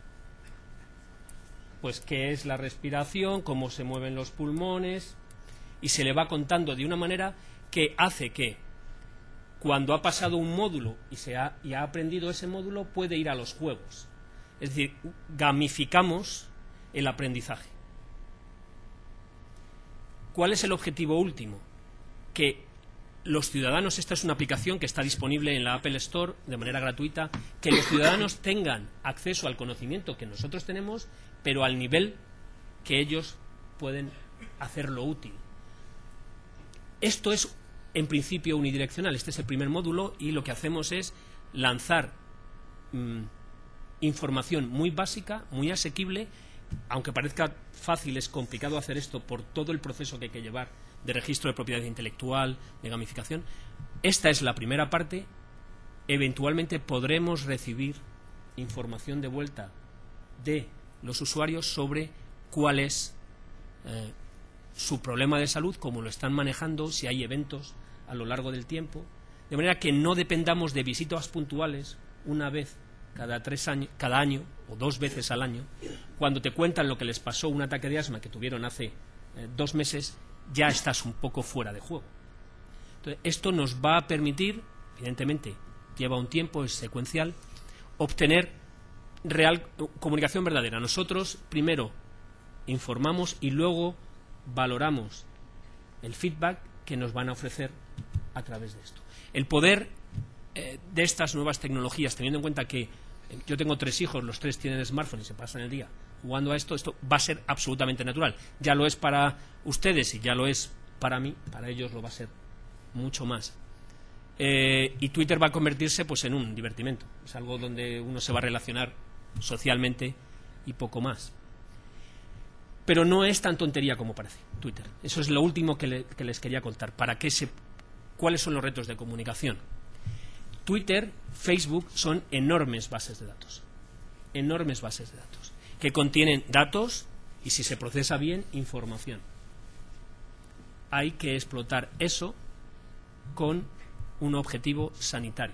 pues qué es la respiración, cómo se mueven los pulmones, y se le va contando de una manera que hace que cuando ha pasado un módulo y, se ha, y ha aprendido ese módulo puede ir a los juegos. Es decir, gamificamos el aprendizaje. ¿Cuál es el objetivo último? Que los ciudadanos, esta es una aplicación que está disponible en la Apple Store de manera gratuita, que los ciudadanos tengan acceso al conocimiento que nosotros tenemos, pero al nivel que ellos pueden hacerlo útil. Esto es, en principio, unidireccional. Este es el primer módulo y lo que hacemos es lanzar mmm, información muy básica, muy asequible. Aunque parezca fácil, es complicado hacer esto por todo el proceso que hay que llevar de registro de propiedad intelectual, de gamificación. Esta es la primera parte. Eventualmente podremos recibir información de vuelta de los usuarios sobre cuál es eh, su problema de salud, cómo lo están manejando, si hay eventos a lo largo del tiempo, de manera que no dependamos de visitas puntuales una vez cada tres años, cada año o dos veces al año. Cuando te cuentan lo que les pasó, un ataque de asma que tuvieron hace eh, dos meses, ya estás un poco fuera de juego. Entonces, esto nos va a permitir, evidentemente lleva un tiempo, es secuencial, obtener real comunicación verdadera. Nosotros primero informamos y luego valoramos el feedback que nos van a ofrecer a través de esto. El poder eh, de estas nuevas tecnologías, teniendo en cuenta que eh, yo tengo tres hijos, los tres tienen smartphone y se pasan el día jugando a esto, esto va a ser absolutamente natural. Ya lo es para ustedes y ya lo es para mí, para ellos lo va a ser mucho más. Eh, y Twitter va a convertirse pues en un divertimento, es algo donde uno se va a relacionar socialmente y poco más. Pero no es tan tontería como parece Twitter. Eso es lo último que, le, que les quería contar. ¿Para qué se, ¿Cuáles son los retos de comunicación? Twitter, Facebook son enormes bases de datos, enormes bases de datos que contienen datos y, si se procesa bien, información. Hay que explotar eso con un objetivo sanitario.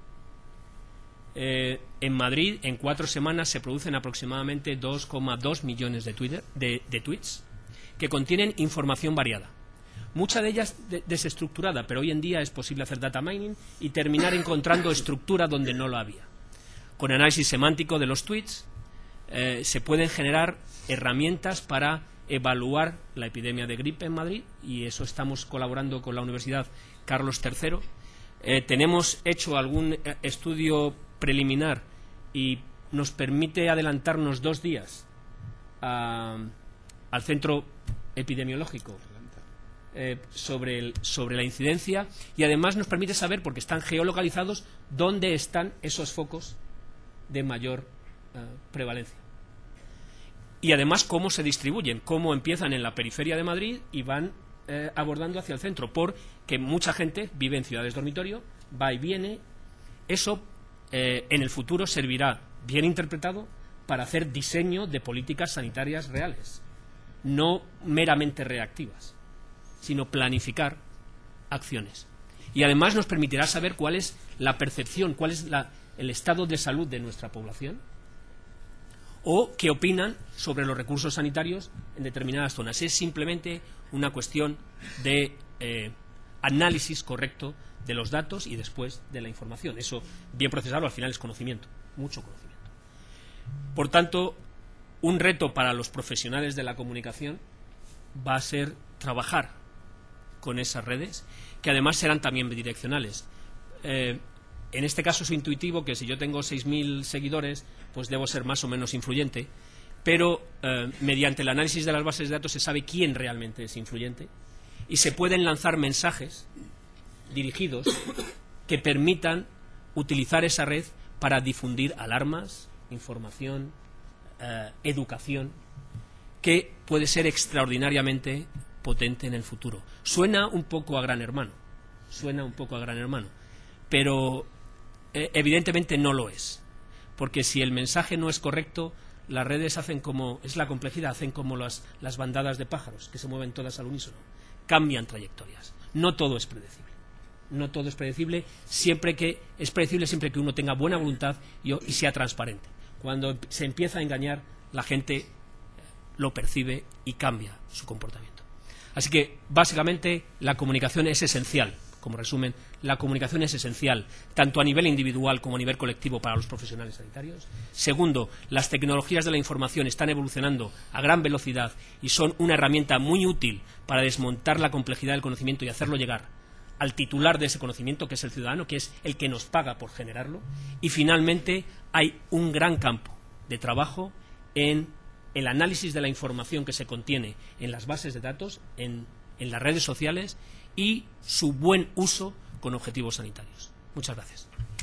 Eh, en Madrid, en cuatro semanas, se producen aproximadamente dos coma dos millones de, Twitter, de, de tweets que contienen información variada. Mucha de ellas de, desestructurada, pero hoy en día es posible hacer data mining y terminar encontrando estructura donde no lo había. Con análisis semántico de los tweets eh, se pueden generar herramientas para evaluar la epidemia de gripe en Madrid, y eso estamos colaborando con la Universidad Carlos tercero. Eh, tenemos hecho algún estudio preliminar y nos permite adelantarnos dos días a, al centro epidemiológico eh, sobre, el, sobre la incidencia, y además nos permite saber, porque están geolocalizados, dónde están esos focos de mayor eh, prevalencia. Y además cómo se distribuyen, cómo empiezan en la periferia de Madrid y van eh, abordando hacia el centro, porque mucha gente vive en ciudades dormitorio, va y viene. Eso eh, en el futuro servirá, bien interpretado, para hacer diseño de políticas sanitarias reales, no meramente reactivas, sino planificar acciones. Y además nos permitirá saber cuál es la percepción, cuál es la, el estado de salud de nuestra población, o qué opinan sobre los recursos sanitarios en determinadas zonas. Es simplemente una cuestión de eh, análisis correcto de los datos y después de la información. Eso, bien procesado, al final es conocimiento, mucho conocimiento. Por tanto, un reto para los profesionales de la comunicación va a ser trabajar con esas redes, que además serán también bidireccionales. Eh, en este caso es intuitivo que si yo tengo seis mil seguidores, pues debo ser más o menos influyente, pero eh, mediante el análisis de las bases de datos se sabe quién realmente es influyente y se pueden lanzar mensajes dirigidos que permitan utilizar esa red para difundir alarmas, información, eh, educación, que puede ser extraordinariamente potente en el futuro. Suena un poco a Gran Hermano, suena un poco a Gran Hermano, pero eh, evidentemente no lo es, porque si el mensaje no es correcto, las redes hacen como, es la complejidad, hacen como las, las bandadas de pájaros, que se mueven todas al unísono, cambian trayectorias. No todo es predecible, no todo es predecible, siempre que es predecible siempre que uno tenga buena voluntad y, y sea transparente. Cuando se empieza a engañar, la gente lo percibe y cambia su comportamiento. Así que, básicamente, la comunicación es esencial. Como resumen, la comunicación es esencial, tanto a nivel individual como a nivel colectivo para los profesionales sanitarios. Segundo, las tecnologías de la información están evolucionando a gran velocidad y son una herramienta muy útil para desmontar la complejidad del conocimiento y hacerlo llegar al titular de ese conocimiento, que es el ciudadano, que es el que nos paga por generarlo. Y, finalmente, hay un gran campo de trabajo en el análisis de la información que se contiene en las bases de datos, en, en las redes sociales, y su buen uso con objetivos sanitarios. Muchas gracias.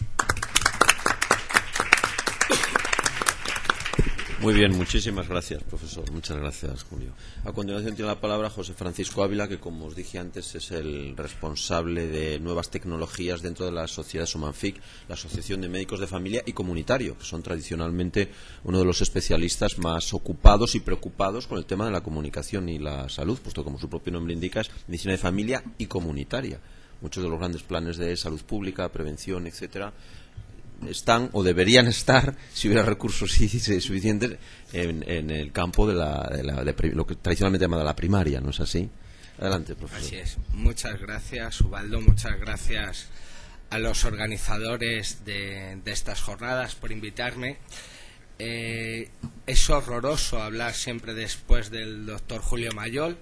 Muy bien, muchísimas gracias, profesor. Muchas gracias, Julio. A continuación tiene la palabra José Francisco Ávila, que, como os dije antes, es el responsable de nuevas tecnologías dentro de la sociedad Somanfic, la Asociación de Médicos de Familia y Comunitario, que son tradicionalmente uno de los especialistas más ocupados y preocupados con el tema de la comunicación y la salud, puesto que, como su propio nombre indica, es medicina de familia y comunitaria. Muchos de los grandes planes de salud pública, prevención, etcétera, están o deberían estar, si hubiera recursos suficientes, en, en el campo de, la, de, la, de lo que tradicionalmente llamada la primaria, ¿no es así? Adelante, profesor. Así es. Muchas gracias, Ubaldo. Muchas gracias a los organizadores de, de estas jornadas por invitarme. Eh, es horroroso hablar siempre después del doctor Julio Mayol,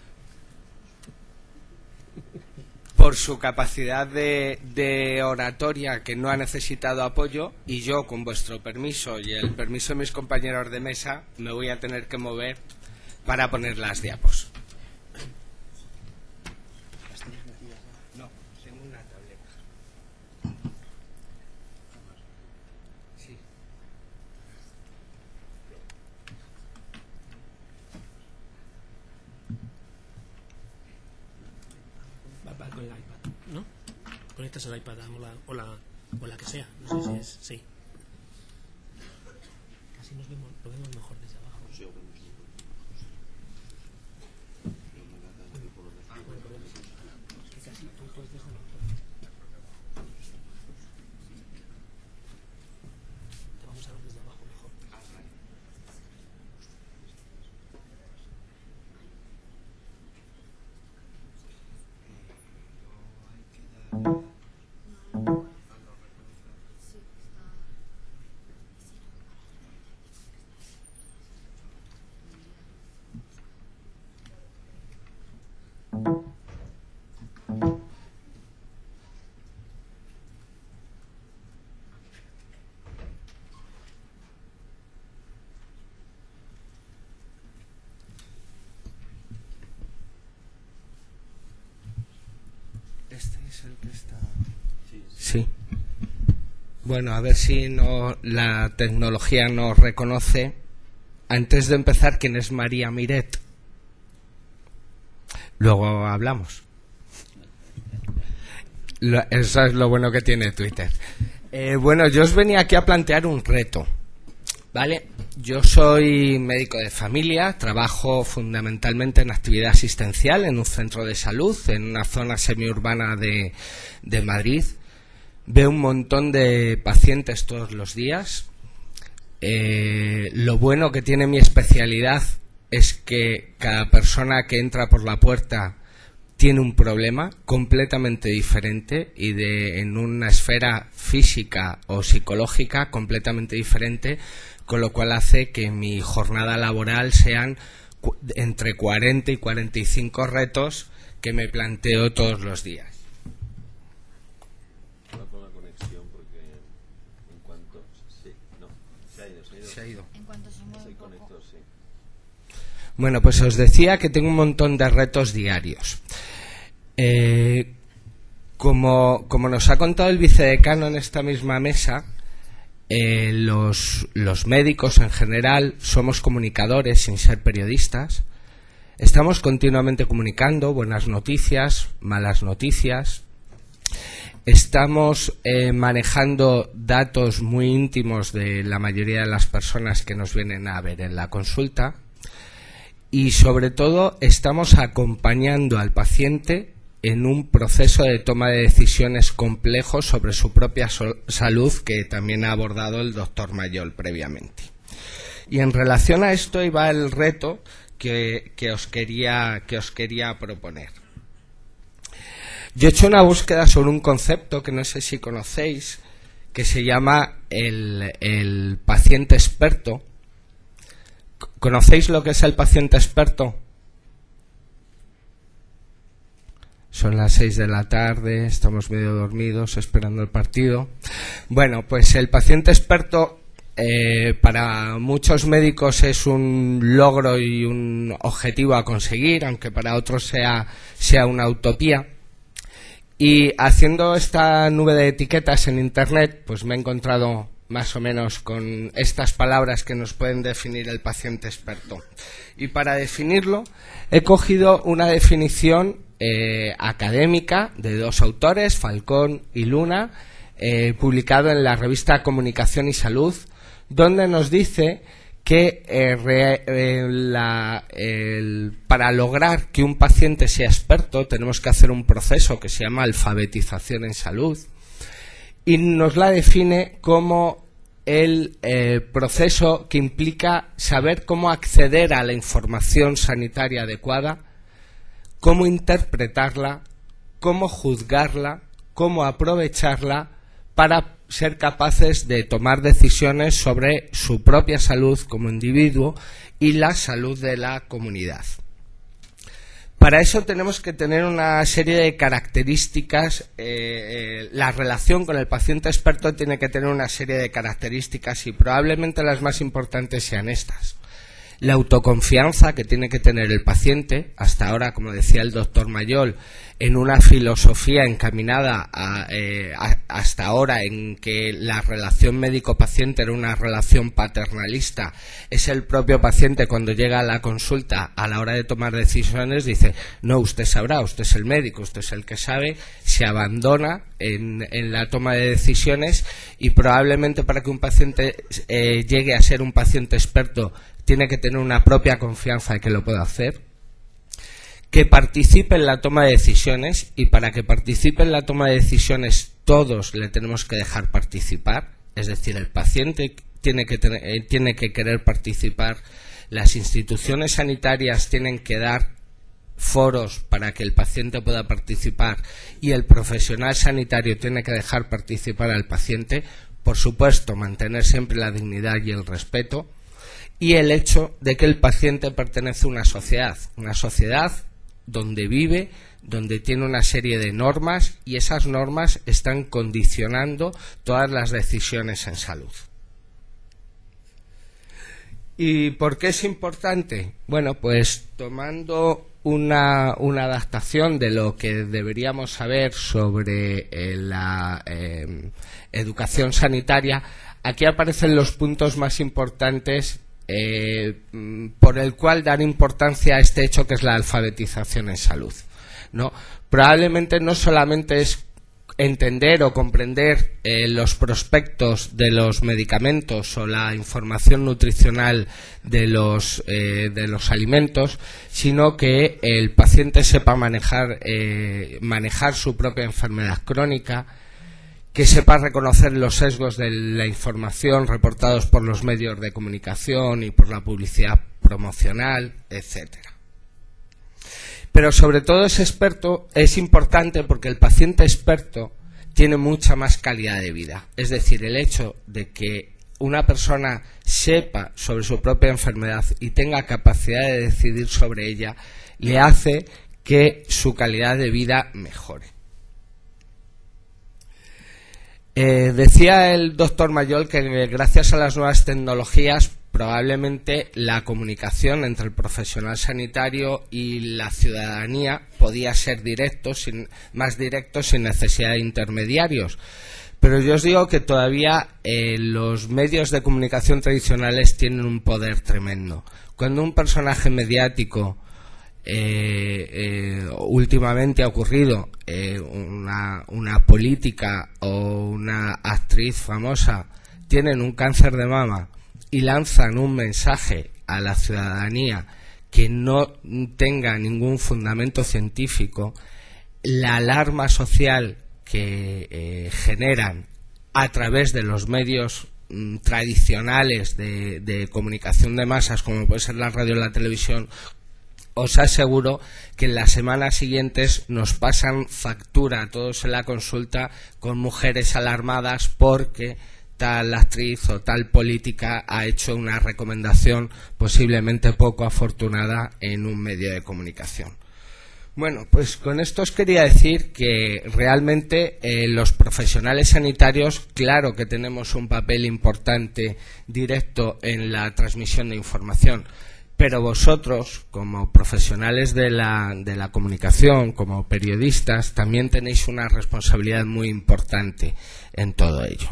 por su capacidad de, de oratoria, que no ha necesitado apoyo, y yo, con vuestro permiso y el permiso de mis compañeros de mesa, me voy a tener que mover para poner las diapos. No, tengo una tableta. Sí. Va con el iPad, ¿no? Conectas el iPad o la, o la, o la que sea. No sé si es... Sí. Así nos vemos, lo vemos mejor desde abajo. Sí, te vamos a ver desde abajo mejor. Este es el que está... Sí. Bueno, a ver si no la tecnología nos reconoce. Antes de empezar, ¿quién es María Miret? Luego hablamos. Lo, eso es lo bueno que tiene Twitter. Eh, bueno, yo os venía aquí a plantear un reto, ¿vale? Yo soy médico de familia, trabajo fundamentalmente en actividad asistencial en un centro de salud, en una zona semiurbana de, de Madrid. Veo un montón de pacientes todos los días. Eh, lo bueno que tiene mi especialidad es que cada persona que entra por la puerta tiene un problema completamente diferente y de en una esfera física o psicológica completamente diferente, con lo cual hace que mi jornada laboral sean cu entre cuarenta y cuarenta y cinco retos que me planteo todos los días. Con la conexión, porque en cuanto... Sí, no, se ha ido, se ha ido. Se ha ido. En cuanto se mueve un poco. Conectó, sí. Bueno, pues os decía que tengo un montón de retos diarios. Eh, como, como nos ha contado el vicedecano en esta misma mesa, eh, los, los médicos en general somos comunicadores sin ser periodistas. Estamos continuamente comunicando buenas noticias, malas noticias. Estamos eh, manejando datos muy íntimos de la mayoría de las personas que nos vienen a ver en la consulta. Y sobre todo estamos acompañando al paciente en un proceso de toma de decisiones complejo sobre su propia so- salud, que también ha abordado el doctor Mayol previamente. Y en relación a esto iba el reto que, que, os quería, que os quería proponer. Yo he hecho una búsqueda sobre un concepto que no sé si conocéis, que se llama el, el paciente experto. ¿Conocéis lo que es el paciente experto? Son las seis de la tarde, estamos medio dormidos esperando el partido. Bueno, pues el paciente experto eh, para muchos médicos es un logro y un objetivo a conseguir, aunque para otros sea, sea una utopía. Y haciendo esta nube de etiquetas en Internet, pues me he encontrado más o menos con estas palabras que nos pueden definir el paciente experto. Y para definirlo he cogido una definición eh, académica de dos autores, Falcón y Luna, eh, publicado en la revista Comunicación y Salud, donde nos dice que eh, re, eh, la, el, para lograr que un paciente sea experto tenemos que hacer un proceso que se llama alfabetización en salud, y nos la define como el eh, proceso que implica saber cómo acceder a la información sanitaria adecuada, cómo interpretarla, cómo juzgarla, cómo aprovecharla para ser capaces de tomar decisiones sobre su propia salud como individuo y la salud de la comunidad. Para eso tenemos que tener una serie de características. Eh, eh, la relación con el paciente experto tiene que tener una serie de características y probablemente las más importantes sean estas. La autoconfianza que tiene que tener el paciente, hasta ahora, como decía el doctor Mayol, en una filosofía encaminada a, eh, a, hasta ahora en que la relación médico-paciente era una relación paternalista. Es el propio paciente cuando llega a la consulta, a la hora de tomar decisiones, dice: no, usted sabrá, usted es el médico, usted es el que sabe, se abandona en, en la toma de decisiones, y probablemente para que un paciente eh, llegue a ser un paciente experto tiene que tener una propia confianza de que lo pueda hacer, que participe en la toma de decisiones, y para que participe en la toma de decisiones todos le tenemos que dejar participar, es decir, el paciente tiene que, tener, eh, tiene que querer participar, las instituciones sanitarias tienen que dar foros para que el paciente pueda participar y el profesional sanitario tiene que dejar participar al paciente, por supuesto mantener siempre la dignidad y el respeto, y el hecho de que el paciente pertenece a una sociedad, una sociedad donde vive, donde tiene una serie de normas, y esas normas están condicionando todas las decisiones en salud. ¿Y por qué es importante? Bueno, pues tomando una, una adaptación de lo que deberíamos saber sobre eh, la eh, educación sanitaria, aquí aparecen los puntos más importantes Eh, por el cual dar importancia a este hecho, que es la alfabetización en salud, ¿no? Probablemente no solamente es entender o comprender eh, los prospectos de los medicamentos o la información nutricional de los, eh, de los alimentos, sino que el paciente sepa manejar, eh, manejar su propia enfermedad crónica, que sepa reconocer los sesgos de la información reportados por los medios de comunicación y por la publicidad promocional, etcétera. Pero sobre todo ese experto es importante porque el paciente experto tiene mucha más calidad de vida. Es decir, el hecho de que una persona sepa sobre su propia enfermedad y tenga capacidad de decidir sobre ella le hace que su calidad de vida mejore. Eh, decía el doctor Mayol que gracias a las nuevas tecnologías probablemente la comunicación entre el profesional sanitario y la ciudadanía podía ser directo, sin, más directo, sin necesidad de intermediarios. Pero yo os digo que todavía eh, los medios de comunicación tradicionales tienen un poder tremendo. Cuando un personaje mediático Eh, eh, últimamente ha ocurrido eh, una, una política o una actriz famosa tienen un cáncer de mama y lanzan un mensaje a la ciudadanía que no tenga ningún fundamento científico, la alarma social que eh, generan a través de los medios mm, tradicionales de, de comunicación de masas, como puede ser la radio y la televisión, os aseguro que en las semanas siguientes nos pasan factura a todos en la consulta con mujeres alarmadas porque tal actriz o tal política ha hecho una recomendación posiblemente poco afortunada en un medio de comunicación. Bueno, pues con esto os quería decir que realmente eh, los profesionales sanitarios, claro que tenemos un papel importante directo en la transmisión de información, pero vosotros, como profesionales de la, de la comunicación, como periodistas, también tenéis una responsabilidad muy importante en todo ello.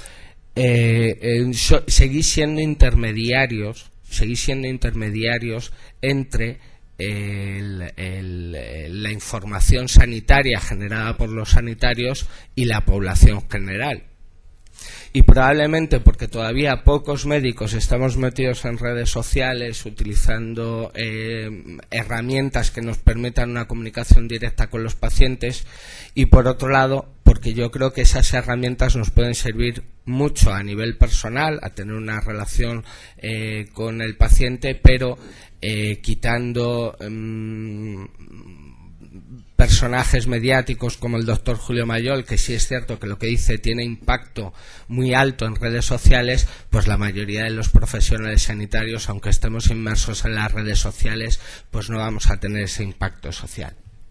Eh, eh, so, seguís siendo intermediarios, seguís siendo intermediarios entre el, el, la información sanitaria generada por los sanitarios y la población general. Y probablemente porque todavía pocos médicos estamos metidos en redes sociales utilizando eh, herramientas que nos permitan una comunicación directa con los pacientes, y por otro lado porque yo creo que esas herramientas nos pueden servir mucho a nivel personal, a tener una relación eh, con el paciente, pero eh, quitando eh, personajes mediáticos como el doctor Julio Mayol, que sí es cierto que lo que dice tiene impacto muy alto en redes sociales, pues la mayoría de los profesionales sanitarios, aunque estemos inmersos en las redes sociales, pues no vamos a tener ese impacto social.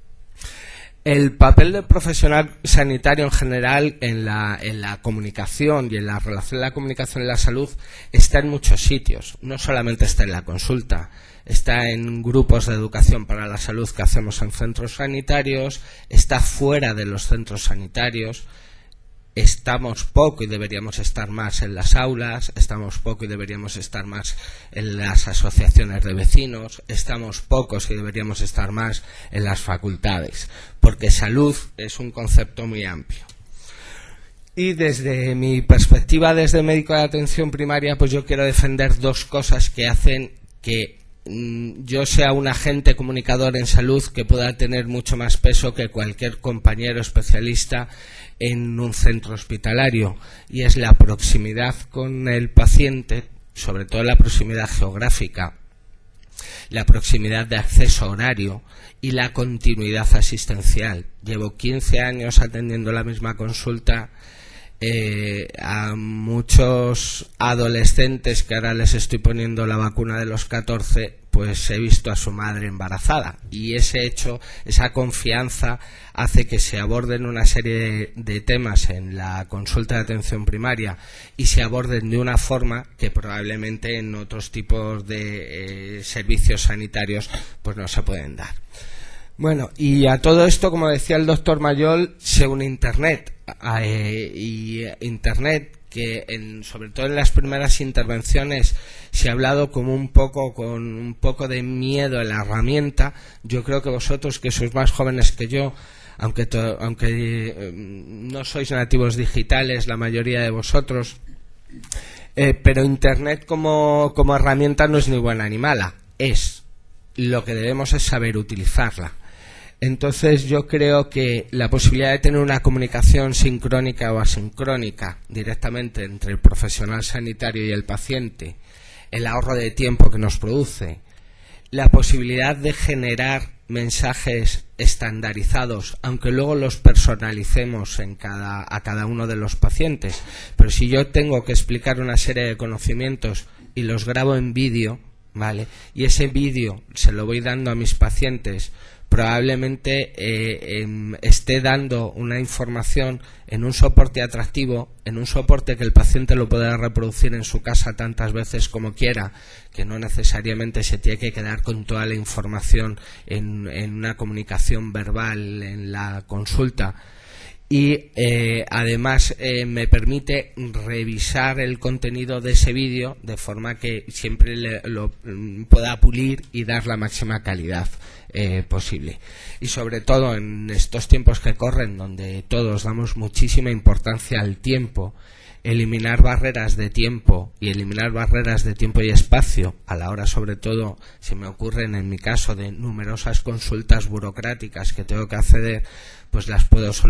El papel del profesional sanitario en general en la, en la comunicación y en la relación de la comunicación y la salud está en muchos sitios, no solamente está en la consulta. Está en grupos de educación para la salud que hacemos en centros sanitarios, está fuera de los centros sanitarios, estamos poco y deberíamos estar más en las aulas, estamos poco y deberíamos estar más en las asociaciones de vecinos, estamos pocos y deberíamos estar más en las facultades, porque salud es un concepto muy amplio. Y desde mi perspectiva, desde médico de atención primaria, pues yo quiero defender dos cosas que hacen que yo sea un agente comunicador en salud que pueda tener mucho más peso que cualquier compañero especialista en un centro hospitalario, y es la proximidad con el paciente, sobre todo la proximidad geográfica, la proximidad de acceso horario y la continuidad asistencial. Llevo quince años atendiendo la misma consulta. Eh, a muchos adolescentes que ahora les estoy poniendo la vacuna de los catorce, pues he visto a su madre embarazada, y ese hecho, esa confianza hace que se aborden una serie de, de temas en la consulta de atención primaria y se aborden de una forma que probablemente en otros tipos de eh, servicios sanitarios pues no se pueden dar. Bueno, y a todo esto, como decía el doctor Mayol, se une Internet. Eh, y Internet, que en, sobre todo en las primeras intervenciones se ha hablado como un poco con un poco de miedo en la herramienta. Yo creo que vosotros, que sois más jóvenes que yo, aunque, to, aunque eh, no sois nativos digitales, la mayoría de vosotros, eh, pero Internet como, como herramienta no es ni buena ni mala, es lo que debemos es saber utilizarla. Entonces yo creo que la posibilidad de tener una comunicación sincrónica o asincrónica directamente entre el profesional sanitario y el paciente, el ahorro de tiempo que nos produce, la posibilidad de generar mensajes estandarizados, aunque luego los personalicemos en cada, a cada uno de los pacientes, pero si yo tengo que explicar una serie de conocimientos y los grabo en vídeo, ¿vale? Y ese vídeo se lo voy dando a mis pacientes, probablemente eh, eh, esté dando una información en un soporte atractivo, en un soporte que el paciente lo pueda reproducir en su casa tantas veces como quiera, que no necesariamente se tiene que quedar con toda la información en, en una comunicación verbal en la consulta. Y eh, además eh, me permite revisar el contenido de ese vídeo de forma que siempre le, lo pueda pulir y dar la máxima calidad eh, posible. Y sobre todo en estos tiempos que corren, donde todos damos muchísima importancia al tiempo, eliminar barreras de tiempo y eliminar barreras de tiempo y espacio a la hora, sobre todo, se me ocurren en mi caso de numerosas consultas burocráticas que tengo que acceder, pues las puedo solucionar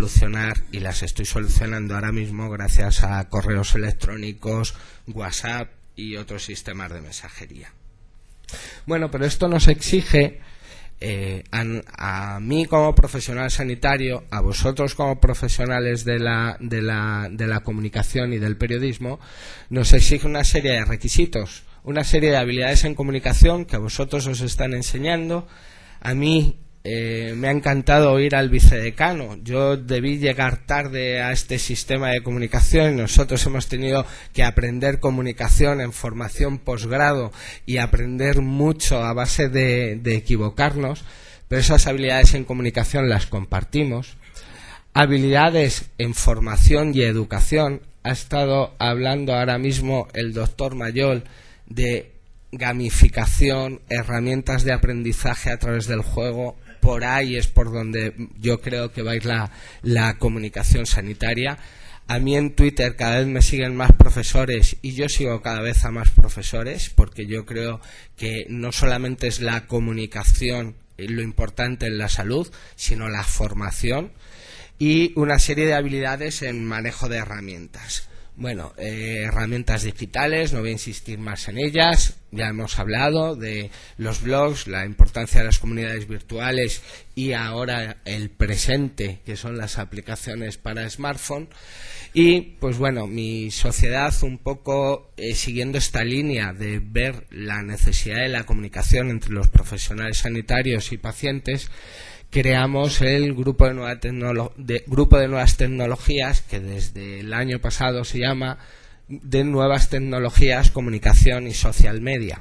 solucionar y las estoy solucionando ahora mismo gracias a correos electrónicos, WhatsApp y otros sistemas de mensajería. Bueno, pero esto nos exige eh, a, a mí como profesional sanitario, a vosotros como profesionales de la, de, la, de la comunicación y del periodismo, nos exige una serie de requisitos, una serie de habilidades en comunicación que a vosotros os están enseñando. A mí eh, me ha encantado oír al vicedecano. Yo debí llegar tarde a este sistema de comunicación. Nosotros hemos tenido que aprender comunicación en formación posgrado y aprender mucho a base de, de equivocarnos, pero esas habilidades en comunicación las compartimos. Habilidades en formación y educación. Ha estado hablando ahora mismo el doctor Mayol de gamificación, herramientas de aprendizaje a través del juego. Por ahí es por donde yo creo que va a ir la, la comunicación sanitaria. A mí en Twitter cada vez me siguen más profesores y yo sigo cada vez a más profesores, porque yo creo que no solamente es la comunicación lo importante en la salud, sino la formación y una serie de habilidades en manejo de herramientas. Bueno, eh, herramientas digitales, no voy a insistir más en ellas, ya hemos hablado de los blogs, la importancia de las comunidades virtuales y ahora el presente, que son las aplicaciones para smartphone. Y, pues bueno, mi sociedad un poco eh, siguiendo esta línea de ver la necesidad de la comunicación entre los profesionales sanitarios y pacientes, creamos el grupo de, nueva tecnolo- de, grupo de nuevas tecnologías, que desde el año pasado se llama de nuevas tecnologías, comunicación y social media.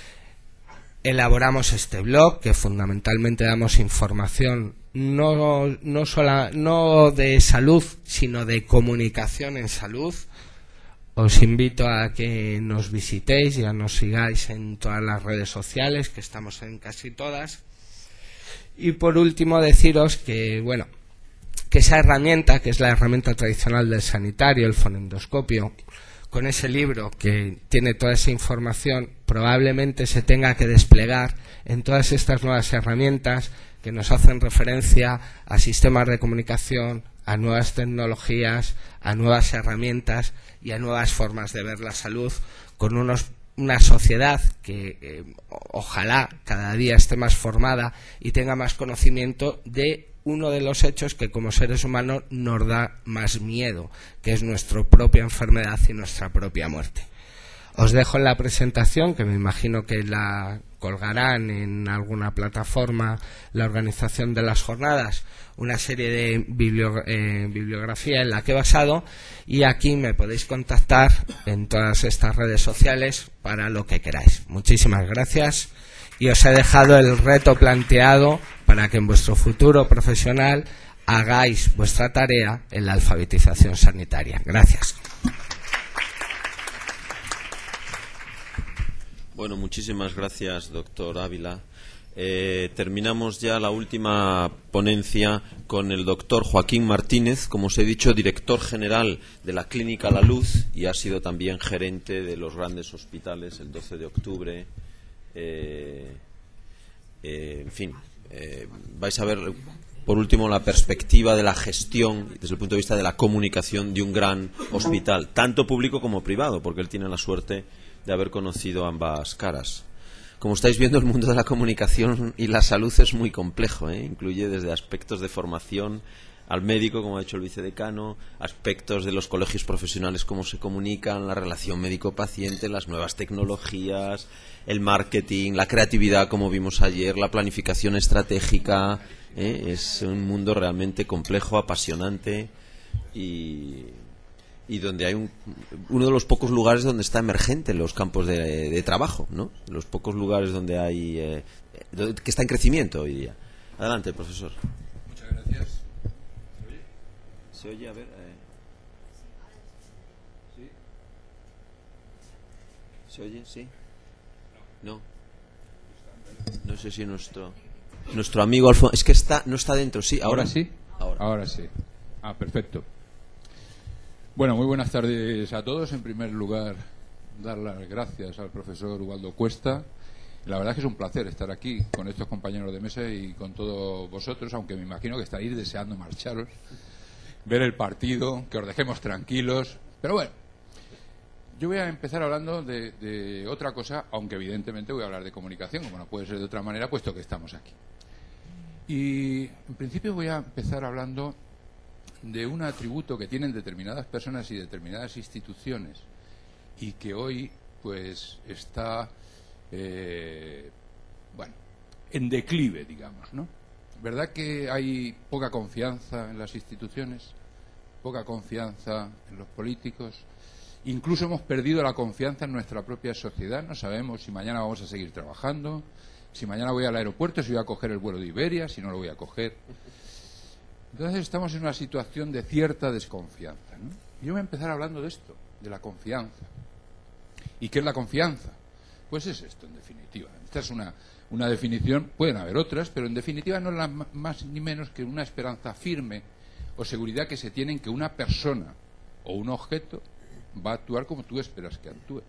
Elaboramos este blog, que fundamentalmente damos información no, no, sola, no de salud, sino de comunicación en salud. Os invito a que nos visitéis y a nos sigáis en todas las redes sociales, que estamos en casi todas. Y por último deciros que, bueno, que esa herramienta, que es la herramienta tradicional del sanitario, el fonendoscopio, con ese libro que tiene toda esa información, probablemente se tenga que desplegar en todas estas nuevas herramientas que nos hacen referencia a sistemas de comunicación, a nuevas tecnologías, a nuevas herramientas y a nuevas formas de ver la salud, con unos una sociedad que eh, ojalá cada día esté más formada y tenga más conocimiento de uno de los hechos que como seres humanos nos da más miedo, que es nuestra propia enfermedad y nuestra propia muerte. Os dejo en la presentación, que me imagino que la colgarán en alguna plataforma, la organización de las jornadas, una serie de biblio, eh, bibliografía en la que he basado, y aquí me podéis contactar en todas estas redes sociales para lo que queráis. Muchísimas gracias, y os he dejado el reto planteado para que en vuestro futuro profesional hagáis vuestra tarea en la alfabetización sanitaria. Gracias. Bueno, muchísimas gracias, doctor Ávila. Eh, terminamos ya la última ponencia con el doctor Joaquín Martínez, como os he dicho, director general de la Clínica La Luz, y ha sido también gerente de los grandes hospitales el doce de octubre. Eh, eh, en fin, eh, vais a ver, por último, la perspectiva de la gestión desde el punto de vista de la comunicación de un gran hospital, tanto público como privado, porque él tiene la suerte de haber conocido ambas caras. Como estáis viendo, el mundo de la comunicación y la salud es muy complejo, ¿eh? Incluye desde aspectos de formación al médico, como ha dicho el vicedecano, aspectos de los colegios profesionales, cómo se comunican, la relación médico-paciente, las nuevas tecnologías, el marketing, la creatividad, como vimos ayer, la planificación estratégica, ¿eh? Es un mundo realmente complejo, apasionante y... y donde hay un, uno de los pocos lugares donde está emergente los campos de, de trabajo, ¿no? Los pocos lugares donde hay eh, que está en crecimiento hoy día. Adelante, profesor. Muchas gracias. ¿Se oye? Se oye, a ver. Eh. ¿Sí? ¿Se oye? ¿Sí? No. No sé si nuestro nuestro amigo Alfonso, es que está no está dentro, sí. Ahora, ¿Ahora sí. Ahora. Ahora sí. Ah, perfecto. Bueno, muy buenas tardes a todos. En primer lugar, dar las gracias al profesor Ubaldo Cuesta. La verdad es que es un placer estar aquí con estos compañeros de mesa y con todos vosotros, aunque me imagino que estáis deseando marcharos. ver el partido, que os dejemos tranquilos. Pero bueno, yo voy a empezar hablando de, de otra cosa, aunque evidentemente voy a hablar de comunicación, como no puede ser de otra manera, puesto que estamos aquí. Y en principio voy a empezar hablando de un atributo que tienen determinadas personas y determinadas instituciones y que hoy pues está eh, bueno, en declive, digamos, ¿no? ¿Verdad que hay poca confianza en las instituciones, poca confianza en los políticos? Incluso hemos perdido la confianza en nuestra propia sociedad. No sabemos si mañana vamos a seguir trabajando, si mañana voy al aeropuerto, si voy a coger el vuelo de Iberia, si no lo voy a coger. Entonces estamos en una situación de cierta desconfianza, ¿no? Yo voy a empezar hablando de esto, de la confianza. ¿Y qué es la confianza? Pues es esto, en definitiva. Esta es una, una definición, pueden haber otras, pero en definitiva no es la más ni menos que una esperanza firme o seguridad que se tiene en que una persona o un objeto va a actuar como tú esperas que actúe.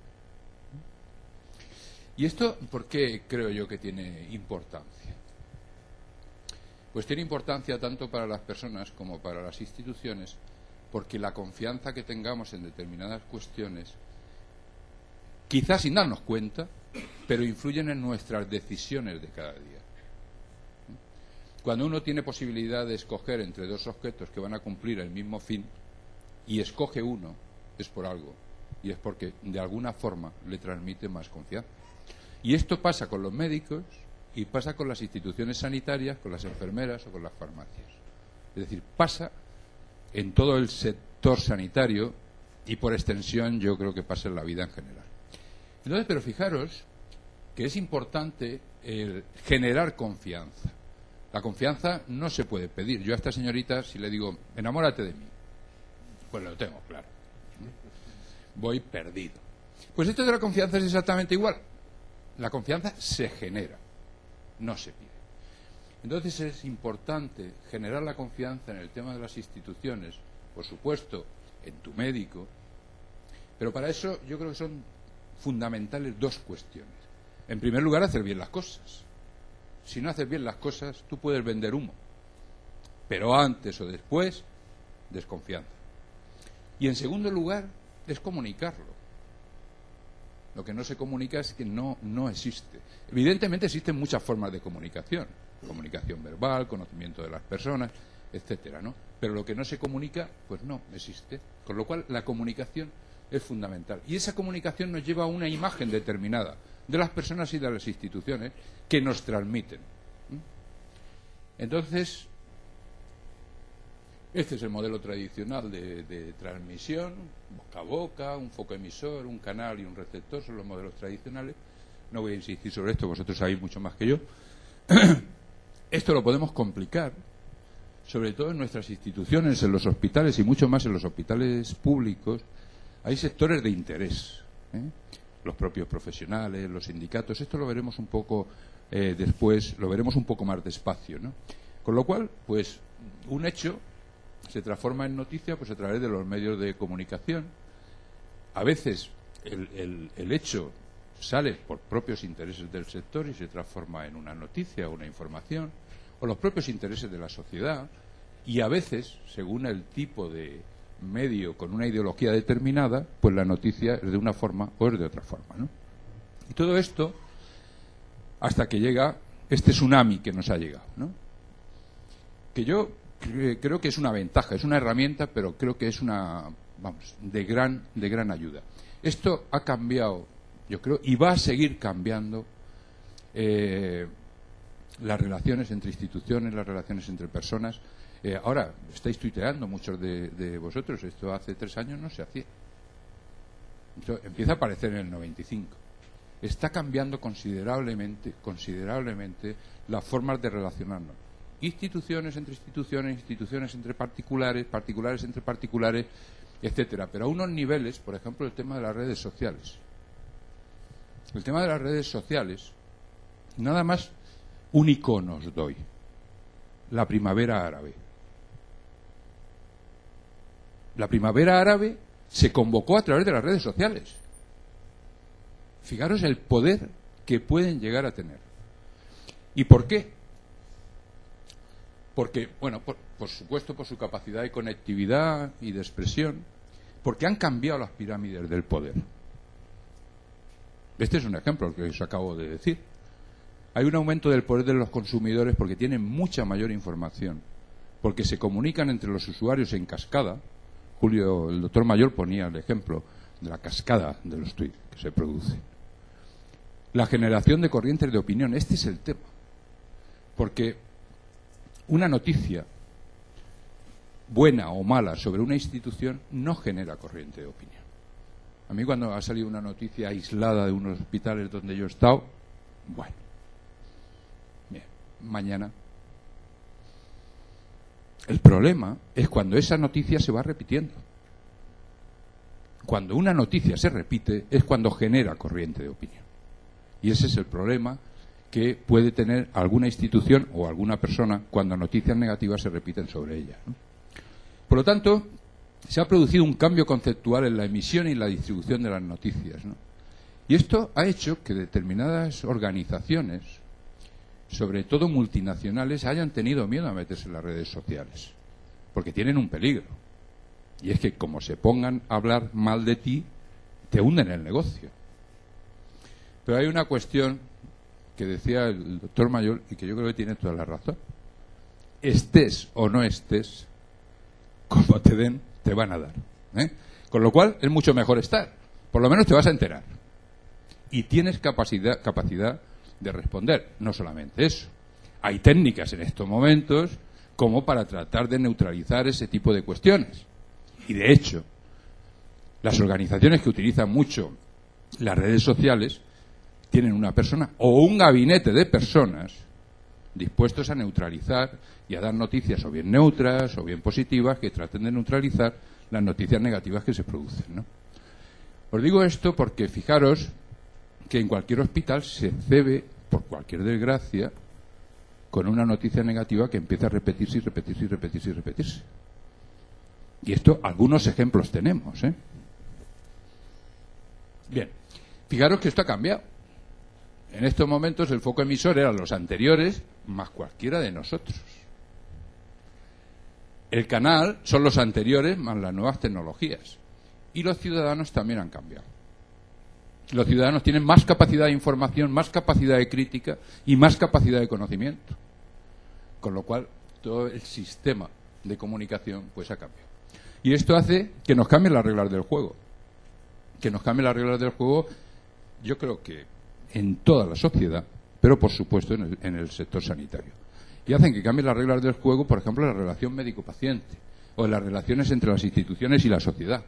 ¿Y esto por qué creo yo que tiene importancia? Pues tiene importancia tanto para las personas como para las instituciones, porque la confianza que tengamos en determinadas cuestiones, quizás sin darnos cuenta, pero influyen en nuestras decisiones de cada día. Cuando uno tiene posibilidad de escoger entre dos objetos que van a cumplir el mismo fin y escoge uno, es por algo, y es porque de alguna forma le transmite más confianza. Y esto pasa con los médicos y pasa con las instituciones sanitarias, con las enfermeras o con las farmacias. Es decir, pasa en todo el sector sanitario y por extensión yo creo que pasa en la vida en general. Entonces, pero fijaros que es importante el generar confianza. La confianza no se puede pedir. Yo a esta señorita, si le digo, enamórate de mí, pues lo tengo claro. Voy perdido. Pues esto de la confianza es exactamente igual. La confianza se genera, no se pide. Entonces es importante generar la confianza en el tema de las instituciones, por supuesto, en tu médico, pero para eso yo creo que son fundamentales dos cuestiones. En primer lugar, hacer bien las cosas. Si no haces bien las cosas, tú puedes vender humo, pero antes o después, desconfianza. Y en segundo lugar, es comunicarlo. Lo que no se comunica es que no, no existe. Evidentemente existen muchas formas de comunicación. Comunicación verbal, conocimiento de las personas, etcétera, ¿no? Pero lo que no se comunica, pues no existe. Con lo cual, la comunicación es fundamental. Y esa comunicación nos lleva a una imagen determinada de las personas y de las instituciones que nos transmiten. Entonces, este es el modelo tradicional de, de transmisión, boca a boca, un foco emisor, un canal y un receptor, son los modelos tradicionales. No voy a insistir sobre esto, vosotros sabéis mucho más que yo. Esto lo podemos complicar, sobre todo en nuestras instituciones, en los hospitales y mucho más en los hospitales públicos. Hay sectores de interés, ¿eh? Los propios profesionales, los sindicatos. Esto lo veremos un poco eh, después, lo veremos un poco más despacio, ¿no? Con lo cual, pues, un hecho se transforma en noticia pues a través de los medios de comunicación. A veces el, el, el hecho sale por propios intereses del sector y se transforma en una noticia o una información, o los propios intereses de la sociedad, y a veces, según el tipo de medio con una ideología determinada, pues la noticia es de una forma o es de otra forma, ¿no? Y todo esto hasta que llega este tsunami que nos ha llegado, ¿no? Que yo creo que es una ventaja, es una herramienta, pero creo que es una, vamos, de gran, de gran ayuda. Esto ha cambiado, yo creo, y va a seguir cambiando eh, las relaciones entre instituciones, las relaciones entre personas. Eh, ahora, estáis tuiteando muchos de, de vosotros, esto hace tres años no se hacía. Esto empieza a aparecer en el noventa y cinco. Está cambiando considerablemente, considerablemente las formas de relacionarnos. Instituciones entre instituciones, instituciones entre particulares, particulares entre particulares, etcétera. Pero a unos niveles, por ejemplo, el tema de las redes sociales. El tema de las redes sociales, nada más un icono os doy. La primavera árabe. La primavera árabe se convocó a través de las redes sociales. Fijaros el poder que pueden llegar a tener. ¿Y por qué? Porque, bueno, por, por supuesto, por su capacidad de conectividad y de expresión, porque han cambiado las pirámides del poder. Este es un ejemplo que os acabo de decir. Hay un aumento del poder de los consumidores porque tienen mucha mayor información, porque se comunican entre los usuarios en cascada. Julio, el doctor Mayor, ponía el ejemplo de la cascada de los tweets que se produce. La generación de corrientes de opinión, este es el tema. Porque una noticia, buena o mala, sobre una institución no genera corriente de opinión. A mí cuando ha salido una noticia aislada de unos hospitales donde yo he estado, bueno, bien, mañana. El problema es cuando esa noticia se va repitiendo. Cuando una noticia se repite es cuando genera corriente de opinión. Y ese es el problema que puede tener alguna institución o alguna persona cuando noticias negativas se repiten sobre ella, ¿no? Por lo tanto, se ha producido un cambio conceptual en la emisión y la distribución de las noticias, ¿no? Y esto ha hecho que determinadas organizaciones, sobre todo multinacionales, hayan tenido miedo a meterse en las redes sociales, porque tienen un peligro. Y es que como se pongan a hablar mal de ti, te hunden el negocio. Pero hay una cuestión que decía el doctor Mayor y que yo creo que tiene toda la razón. Estés o no estés, como te den, te van a dar, ¿eh? Con lo cual es mucho mejor estar. Por lo menos te vas a enterar. Y tienes capacidad, capacidad de responder. No solamente eso. Hay técnicas en estos momentos como para tratar de neutralizar ese tipo de cuestiones. Y de hecho, las organizaciones que utilizan mucho las redes sociales tienen una persona o un gabinete de personas dispuestos a neutralizar y a dar noticias o bien neutras o bien positivas que traten de neutralizar las noticias negativas que se producen, ¿no? Os digo esto porque fijaros que en cualquier hospital se cebe, por cualquier desgracia, con una noticia negativa que empieza a repetirse y repetirse y repetirse y repetirse. Y esto, algunos ejemplos tenemos, ¿eh? Bien, fijaros que esto ha cambiado. En estos momentos el foco emisor eran los anteriores más cualquiera de nosotros. El canal son los anteriores más las nuevas tecnologías. Y los ciudadanos también han cambiado. Los ciudadanos tienen más capacidad de información, más capacidad de crítica y más capacidad de conocimiento. Con lo cual, todo el sistema de comunicación pues ha cambiado. Y esto hace que nos cambien las reglas del juego. Que nos cambien las reglas del juego, yo creo que en toda la sociedad, pero por supuesto en el, en el sector sanitario. Y hacen que cambien las reglas del juego, por ejemplo, la relación médico-paciente o las relaciones entre las instituciones y la sociedad.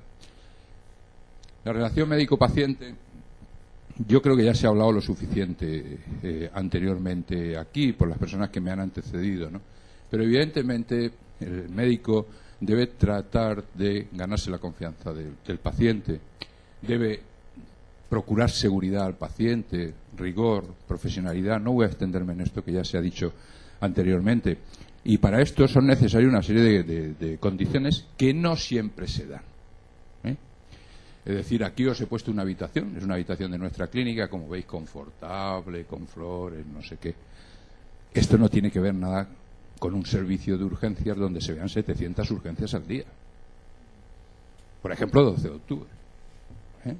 La relación médico-paciente, yo creo que ya se ha hablado lo suficiente eh, anteriormente aquí por las personas que me han antecedido, ¿no? Pero evidentemente el médico debe tratar de ganarse la confianza de, del paciente, debe procurar seguridad al paciente, rigor, profesionalidad. No voy a extenderme en esto que ya se ha dicho anteriormente. Y para esto son necesarias una serie de, de, de condiciones que no siempre se dan, ¿eh? Es decir, aquí os he puesto una habitación, es una habitación de nuestra clínica, como veis, confortable, con flores, no sé qué. Esto no tiene que ver nada con un servicio de urgencias donde se vean setecientas urgencias al día. Por ejemplo, doce de octubre. ¿Eh?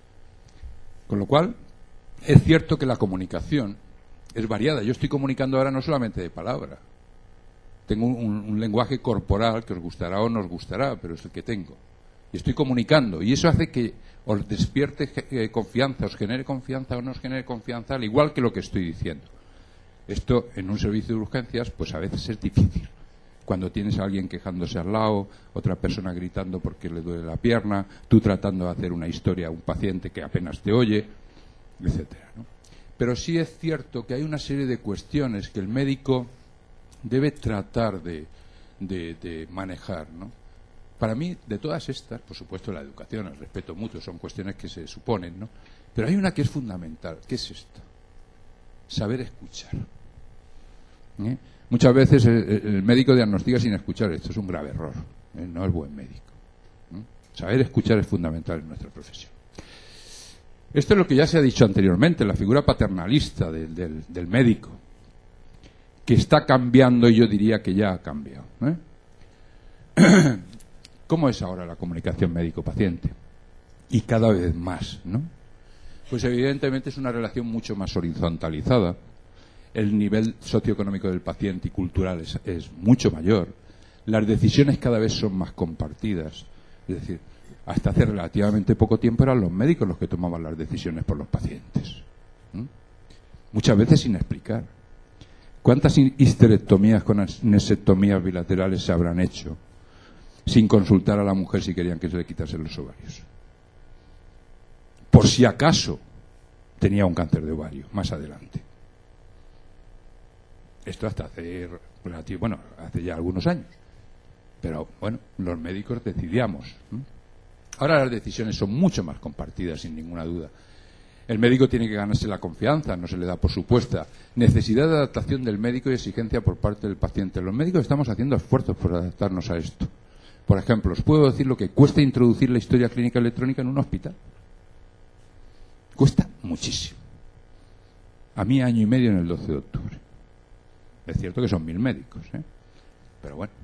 Con lo cual, es cierto que la comunicación es variada. Yo estoy comunicando ahora no solamente de palabra. Tengo un, un lenguaje corporal que os gustará o no os gustará, pero es el que tengo. Y estoy comunicando. Y eso hace que os despierte eh, confianza, os genere confianza o no os genere confianza, al igual que lo que estoy diciendo. Esto en un servicio de urgencias, pues a veces es difícil. Cuando tienes a alguien quejándose al lado, otra persona gritando porque le duele la pierna, tú tratando de hacer una historia a un paciente que apenas te oye, etcétera, ¿no? Pero sí es cierto que hay una serie de cuestiones que el médico debe tratar de, de, de manejar, ¿no? Para mí, de todas estas, por supuesto, la educación, el respeto mutuo, son cuestiones que se suponen, ¿no? Pero hay una que es fundamental, que es esta: saber escuchar. ¿Eh? Muchas veces el, el médico diagnostica sin escuchar. Esto es un grave error, ¿eh? No es buen médico. ¿Eh? Saber escuchar es fundamental en nuestra profesión. Esto es lo que ya se ha dicho anteriormente, la figura paternalista del, del, del médico, que está cambiando, y yo diría que ya ha cambiado. ¿eh? ¿Cómo es ahora la comunicación médico-paciente? Y cada vez más, ¿no? Pues evidentemente es una relación mucho más horizontalizada. El nivel socioeconómico del paciente y cultural es, es mucho mayor. Las decisiones cada vez son más compartidas. Es decir, hasta hace relativamente poco tiempo eran los médicos los que tomaban las decisiones por los pacientes. ¿Mm? Muchas veces sin explicar. ¿Cuántas histerectomías con anesectomías bilaterales se habrán hecho sin consultar a la mujer si querían que se le quitasen los ovarios? Por si acaso tenía un cáncer de ovario más adelante. Esto hasta hace relativo, bueno, hace ya algunos años. Pero bueno, los médicos decidíamos. ¿no? Ahora las decisiones son mucho más compartidas, sin ninguna duda. El médico tiene que ganarse la confianza, no se le da por supuesta. Necesidad de adaptación del médico y exigencia por parte del paciente. Los médicos estamos haciendo esfuerzos por adaptarnos a esto. Por ejemplo, os puedo decir lo que cuesta introducir la historia clínica electrónica en un hospital. Cuesta muchísimo. A mí año y medio en el doce de octubre. Es cierto que son mil médicos, ¿eh? Pero bueno.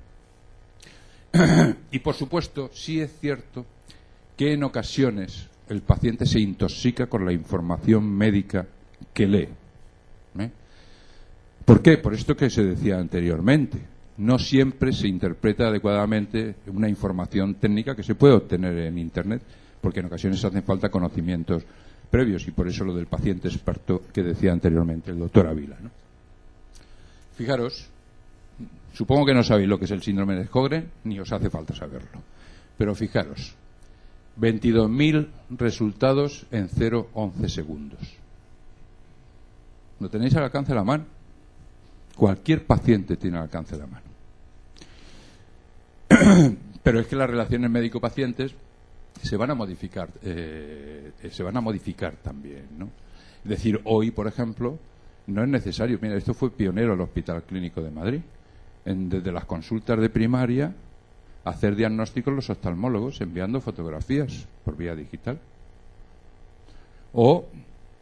Y por supuesto, sí es cierto que en ocasiones el paciente se intoxica con la información médica que lee. ¿eh? ¿Por qué? Por esto que se decía anteriormente. No siempre se interpreta adecuadamente una información técnica que se puede obtener en Internet, porque en ocasiones hacen falta conocimientos previos, y por eso lo del paciente experto que decía anteriormente el doctor Ávila. ¿no? Fijaros, supongo que no sabéis lo que es el síndrome de Sjögren, ni os hace falta saberlo. Pero fijaros, veintidós mil resultados en cero coma once segundos. ¿Lo tenéis al alcance de la mano? Cualquier paciente tiene al alcance de la mano. Pero es que las relaciones médico-pacientes se van a modificar, eh, se van a modificar también, ¿no? Es decir, hoy, por ejemplo, no es necesario. Mira, esto fue pionero el Hospital Clínico de Madrid. En, desde las consultas de primaria, hacer diagnósticos los oftalmólogos enviando fotografías por vía digital. O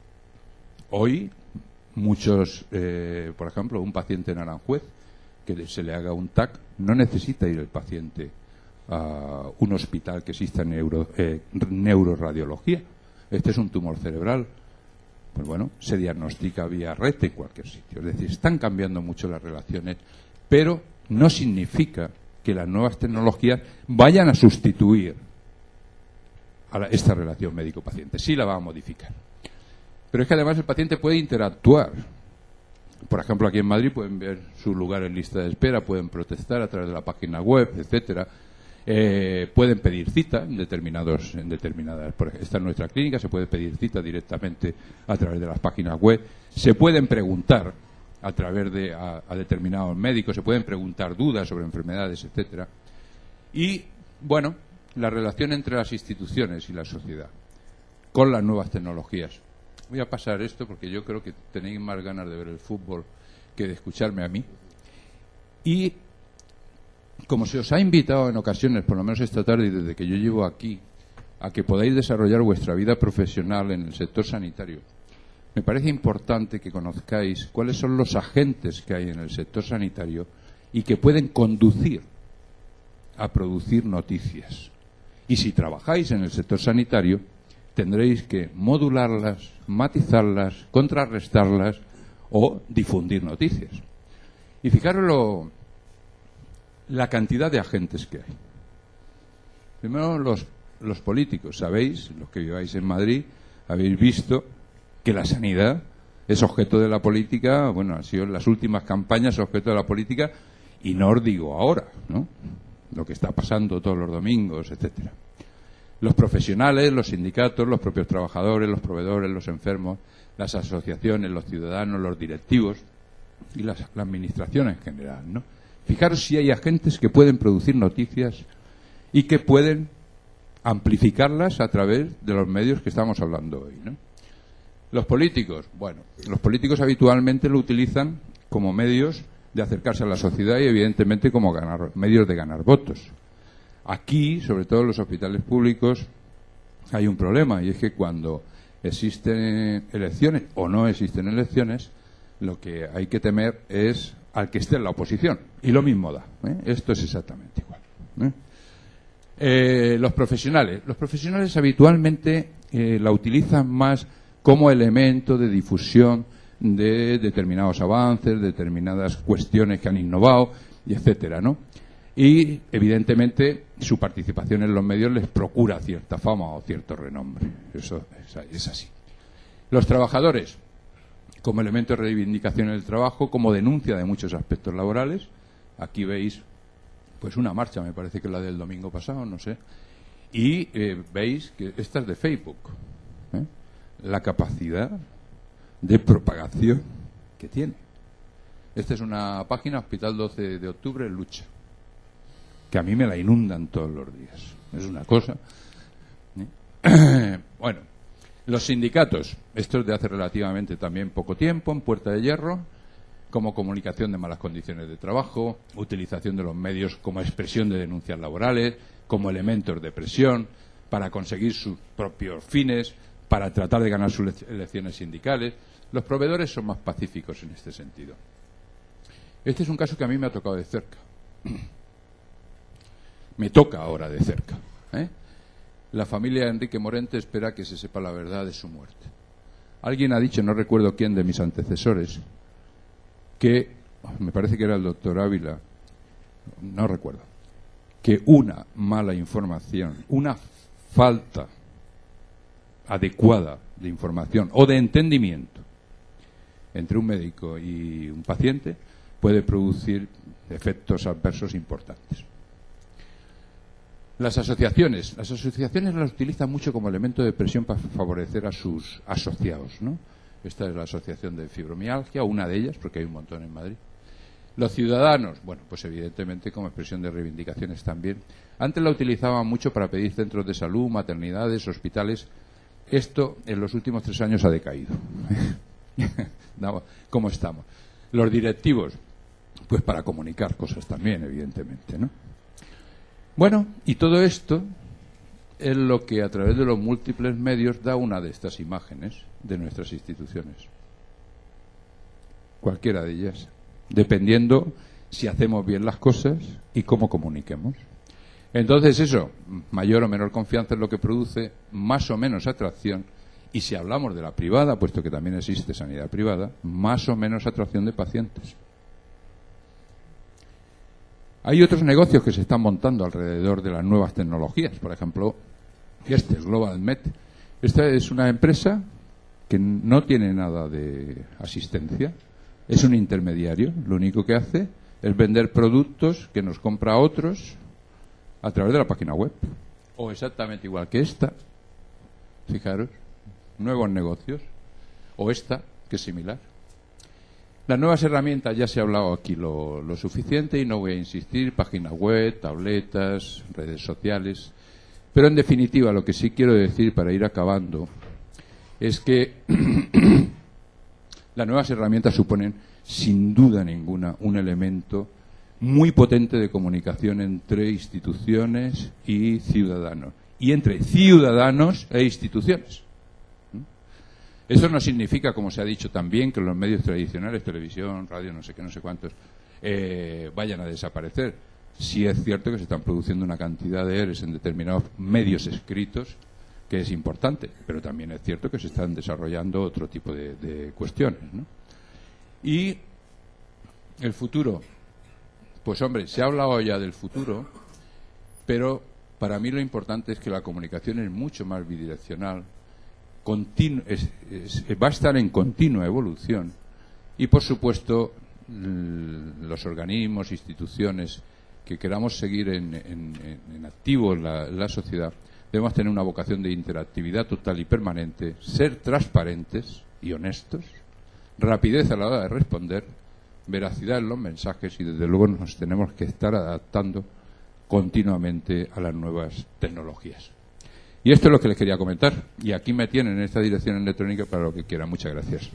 hoy muchos, eh, por ejemplo, un paciente en Aranjuez que se le haga un T A C, no necesita ir el paciente a un hospital que exista en neuro, eh, neuroradiología. Este es un tumor cerebral. Pues bueno, se diagnostica vía red en cualquier sitio. Es decir, están cambiando mucho las relaciones, pero no significa que las nuevas tecnologías vayan a sustituir a la, esta relación médico-paciente. Sí la va a modificar. Pero es que además el paciente puede interactuar. Por ejemplo, aquí en Madrid pueden ver su lugar en lista de espera, pueden protestar a través de la página web, etcétera. Eh, pueden pedir cita en determinados, en determinadas. Por ejemplo, esta es nuestra clínica, se puede pedir cita directamente a través de las páginas web. Se pueden preguntar a través de a, a determinados médicos, se pueden preguntar dudas sobre enfermedades, etcétera. Y bueno, la relación entre las instituciones y la sociedad con las nuevas tecnologías. Voy a pasar esto porque yo creo que tenéis más ganas de ver el fútbol que de escucharme a mí. Y como se os ha invitado en ocasiones, por lo menos esta tarde y desde que yo llevo aquí, a que podáis desarrollar vuestra vida profesional en el sector sanitario, me parece importante que conozcáis cuáles son los agentes que hay en el sector sanitario y que pueden conducir a producir noticias. Y si trabajáis en el sector sanitario, tendréis que modularlas, matizarlas, contrarrestarlas o difundir noticias. Y fijaros lo, la cantidad de agentes que hay. Primero, los, los políticos. Sabéis, los que viváis en Madrid, habéis visto que la sanidad es objeto de la política, bueno, ha sido en las últimas campañas objeto de la política, y no os digo ahora, ¿no? Lo que está pasando todos los domingos, etcétera. Los profesionales, los sindicatos, los propios trabajadores, los proveedores, los enfermos, las asociaciones, los ciudadanos, los directivos y las, la administración en general, ¿no? Fijaros si hay agentes que pueden producir noticias y que pueden amplificarlas a través de los medios que estamos hablando hoy, ¿no? Los políticos, bueno, los políticos habitualmente lo utilizan como medios de acercarse a la sociedad y evidentemente como ganar, medios de ganar votos. Aquí, sobre todo en los hospitales públicos, hay un problema, y es que cuando existen elecciones o no existen elecciones, lo que hay que temer es al que esté en la oposición. Y lo mismo da. ¿eh? Esto es exactamente igual. ¿eh? Eh, los profesionales. Los profesionales habitualmente eh, la utilizan más como elemento de difusión de determinados avances, determinadas cuestiones que han innovado, y etcétera, ¿no? Y, evidentemente, su participación en los medios les procura cierta fama o cierto renombre. Eso es así. Los trabajadores, como elemento de reivindicación del trabajo, como denuncia de muchos aspectos laborales. Aquí veis pues una marcha, me parece que es la del domingo pasado, no sé. Y eh, veis que esta es de Facebook. ¿eh? La capacidad de propagación que tiene. Esta es una página, Hospital doce de octubre, lucha, que a mí me la inundan todos los días. Es una cosa. ¿eh? Bueno, los sindicatos, esto es de hace relativamente también poco tiempo, en Puerta de Hierro, como comunicación de malas condiciones de trabajo, utilización de los medios como expresión de denuncias laborales, como elementos de presión, para conseguir sus propios fines, para tratar de ganar sus elecciones sindicales. Los proveedores son más pacíficos en este sentido. Este es un caso que a mí me ha tocado de cerca. Me toca ahora de cerca. ¿eh? La familia de Enrique Morente espera que se sepa la verdad de su muerte. Alguien ha dicho, no recuerdo quién de mis antecesores, que, me parece que era el doctor Ávila, no recuerdo, que una mala información, una falta adecuada de información o de entendimiento entre un médico y un paciente puede producir efectos adversos importantes. Las asociaciones. Las asociaciones las utilizan mucho como elemento de presión para favorecer a sus asociados, ¿no? Esta es la asociación de fibromialgia, una de ellas, porque hay un montón en Madrid. Los ciudadanos, bueno, pues evidentemente como expresión de reivindicaciones también. Antes la utilizaban mucho para pedir centros de salud, maternidades, hospitales. Esto en los últimos tres años ha decaído. ¿Cómo estamos? Los directivos, pues para comunicar cosas también, evidentemente, ¿no? Bueno, y todo esto es lo que a través de los múltiples medios da una de estas imágenes de nuestras instituciones. Cualquiera de ellas, dependiendo si hacemos bien las cosas y cómo comuniquemos. Entonces eso, mayor o menor confianza es lo que produce más o menos atracción, y si hablamos de la privada, puesto que también existe sanidad privada, más o menos atracción de pacientes. Hay otros negocios que se están montando alrededor de las nuevas tecnologías. Por ejemplo, este es GlobalMed. Esta es una empresa que no tiene nada de asistencia. Es un intermediario. Lo único que hace es vender productos que nos compra a otros a través de la página web. O exactamente igual que esta. Fijaros, nuevos negocios. O esta, que es similar. Las nuevas herramientas, ya se ha hablado aquí lo, lo suficiente y no voy a insistir, página web, tabletas, redes sociales. Pero en definitiva lo que sí quiero decir para ir acabando es que las nuevas herramientas suponen sin duda ninguna un elemento muy potente de comunicación entre instituciones y ciudadanos, y entre ciudadanos e instituciones. Eso no significa, como se ha dicho también, que los medios tradicionales, televisión, radio, no sé qué, no sé cuántos, eh, vayan a desaparecer. Sí es cierto que se están produciendo una cantidad de eres en determinados medios escritos que es importante, pero también es cierto que se están desarrollando otro tipo de, de cuestiones, ¿no? Y el futuro, pues hombre, se ha hablado ya del futuro, pero para mí lo importante es que la comunicación es mucho más bidireccional, continu, es, es, va a estar en continua evolución y, por supuesto, los organismos, instituciones que queramos seguir en, en, en activo en la, en la sociedad, debemos tener una vocación de interactividad total y permanente, ser transparentes y honestos, rapidez a la hora de responder, veracidad en los mensajes y, desde luego, nos tenemos que estar adaptando continuamente a las nuevas tecnologías. Y esto es lo que les quería comentar. Y aquí me tienen en esta dirección electrónica para lo que quieran. Muchas gracias.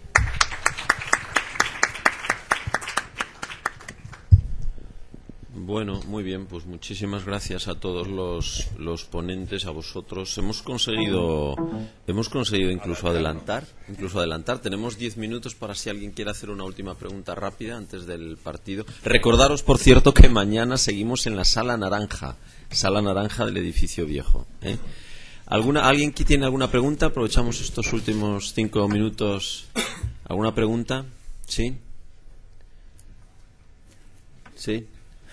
Bueno, muy bien, pues muchísimas gracias a todos los, los ponentes, a vosotros. Hemos conseguido, hemos conseguido incluso adelantar, incluso adelantar. Tenemos diez minutos para si alguien quiere hacer una última pregunta rápida antes del partido. Recordaros, por cierto, que mañana seguimos en la Sala Naranja, Sala Naranja del edificio viejo, ¿eh? ¿Alguna, ¿Alguien que tiene alguna pregunta? Aprovechamos estos últimos cinco minutos. ¿Alguna pregunta? ¿Sí? ¿Sí?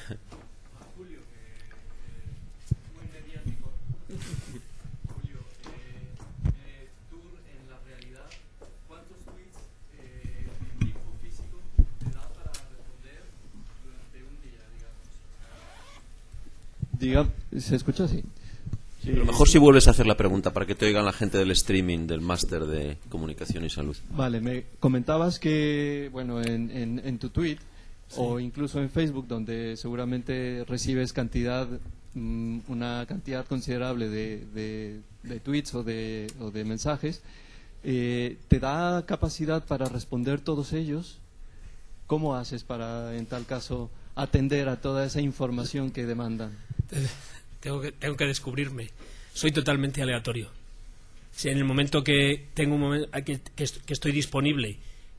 Diga, ¿se escucha así? Sí. A lo mejor si vuelves a hacer la pregunta para que te oigan la gente del streaming del máster de comunicación y salud. Vale, me comentabas que, bueno, en, en, en tu tweet sí. o incluso en Facebook, donde seguramente recibes cantidad, mmm, una cantidad considerable de, de, de tweets o de, o de mensajes, eh, ¿te da capacidad para responder todos ellos? ¿Cómo haces para, en tal caso, atender a toda esa información que demandan? Tengo que, tengo que descubrirme. Soy totalmente aleatorio. Si en el momento que tengo un momento que, que, que estoy disponible,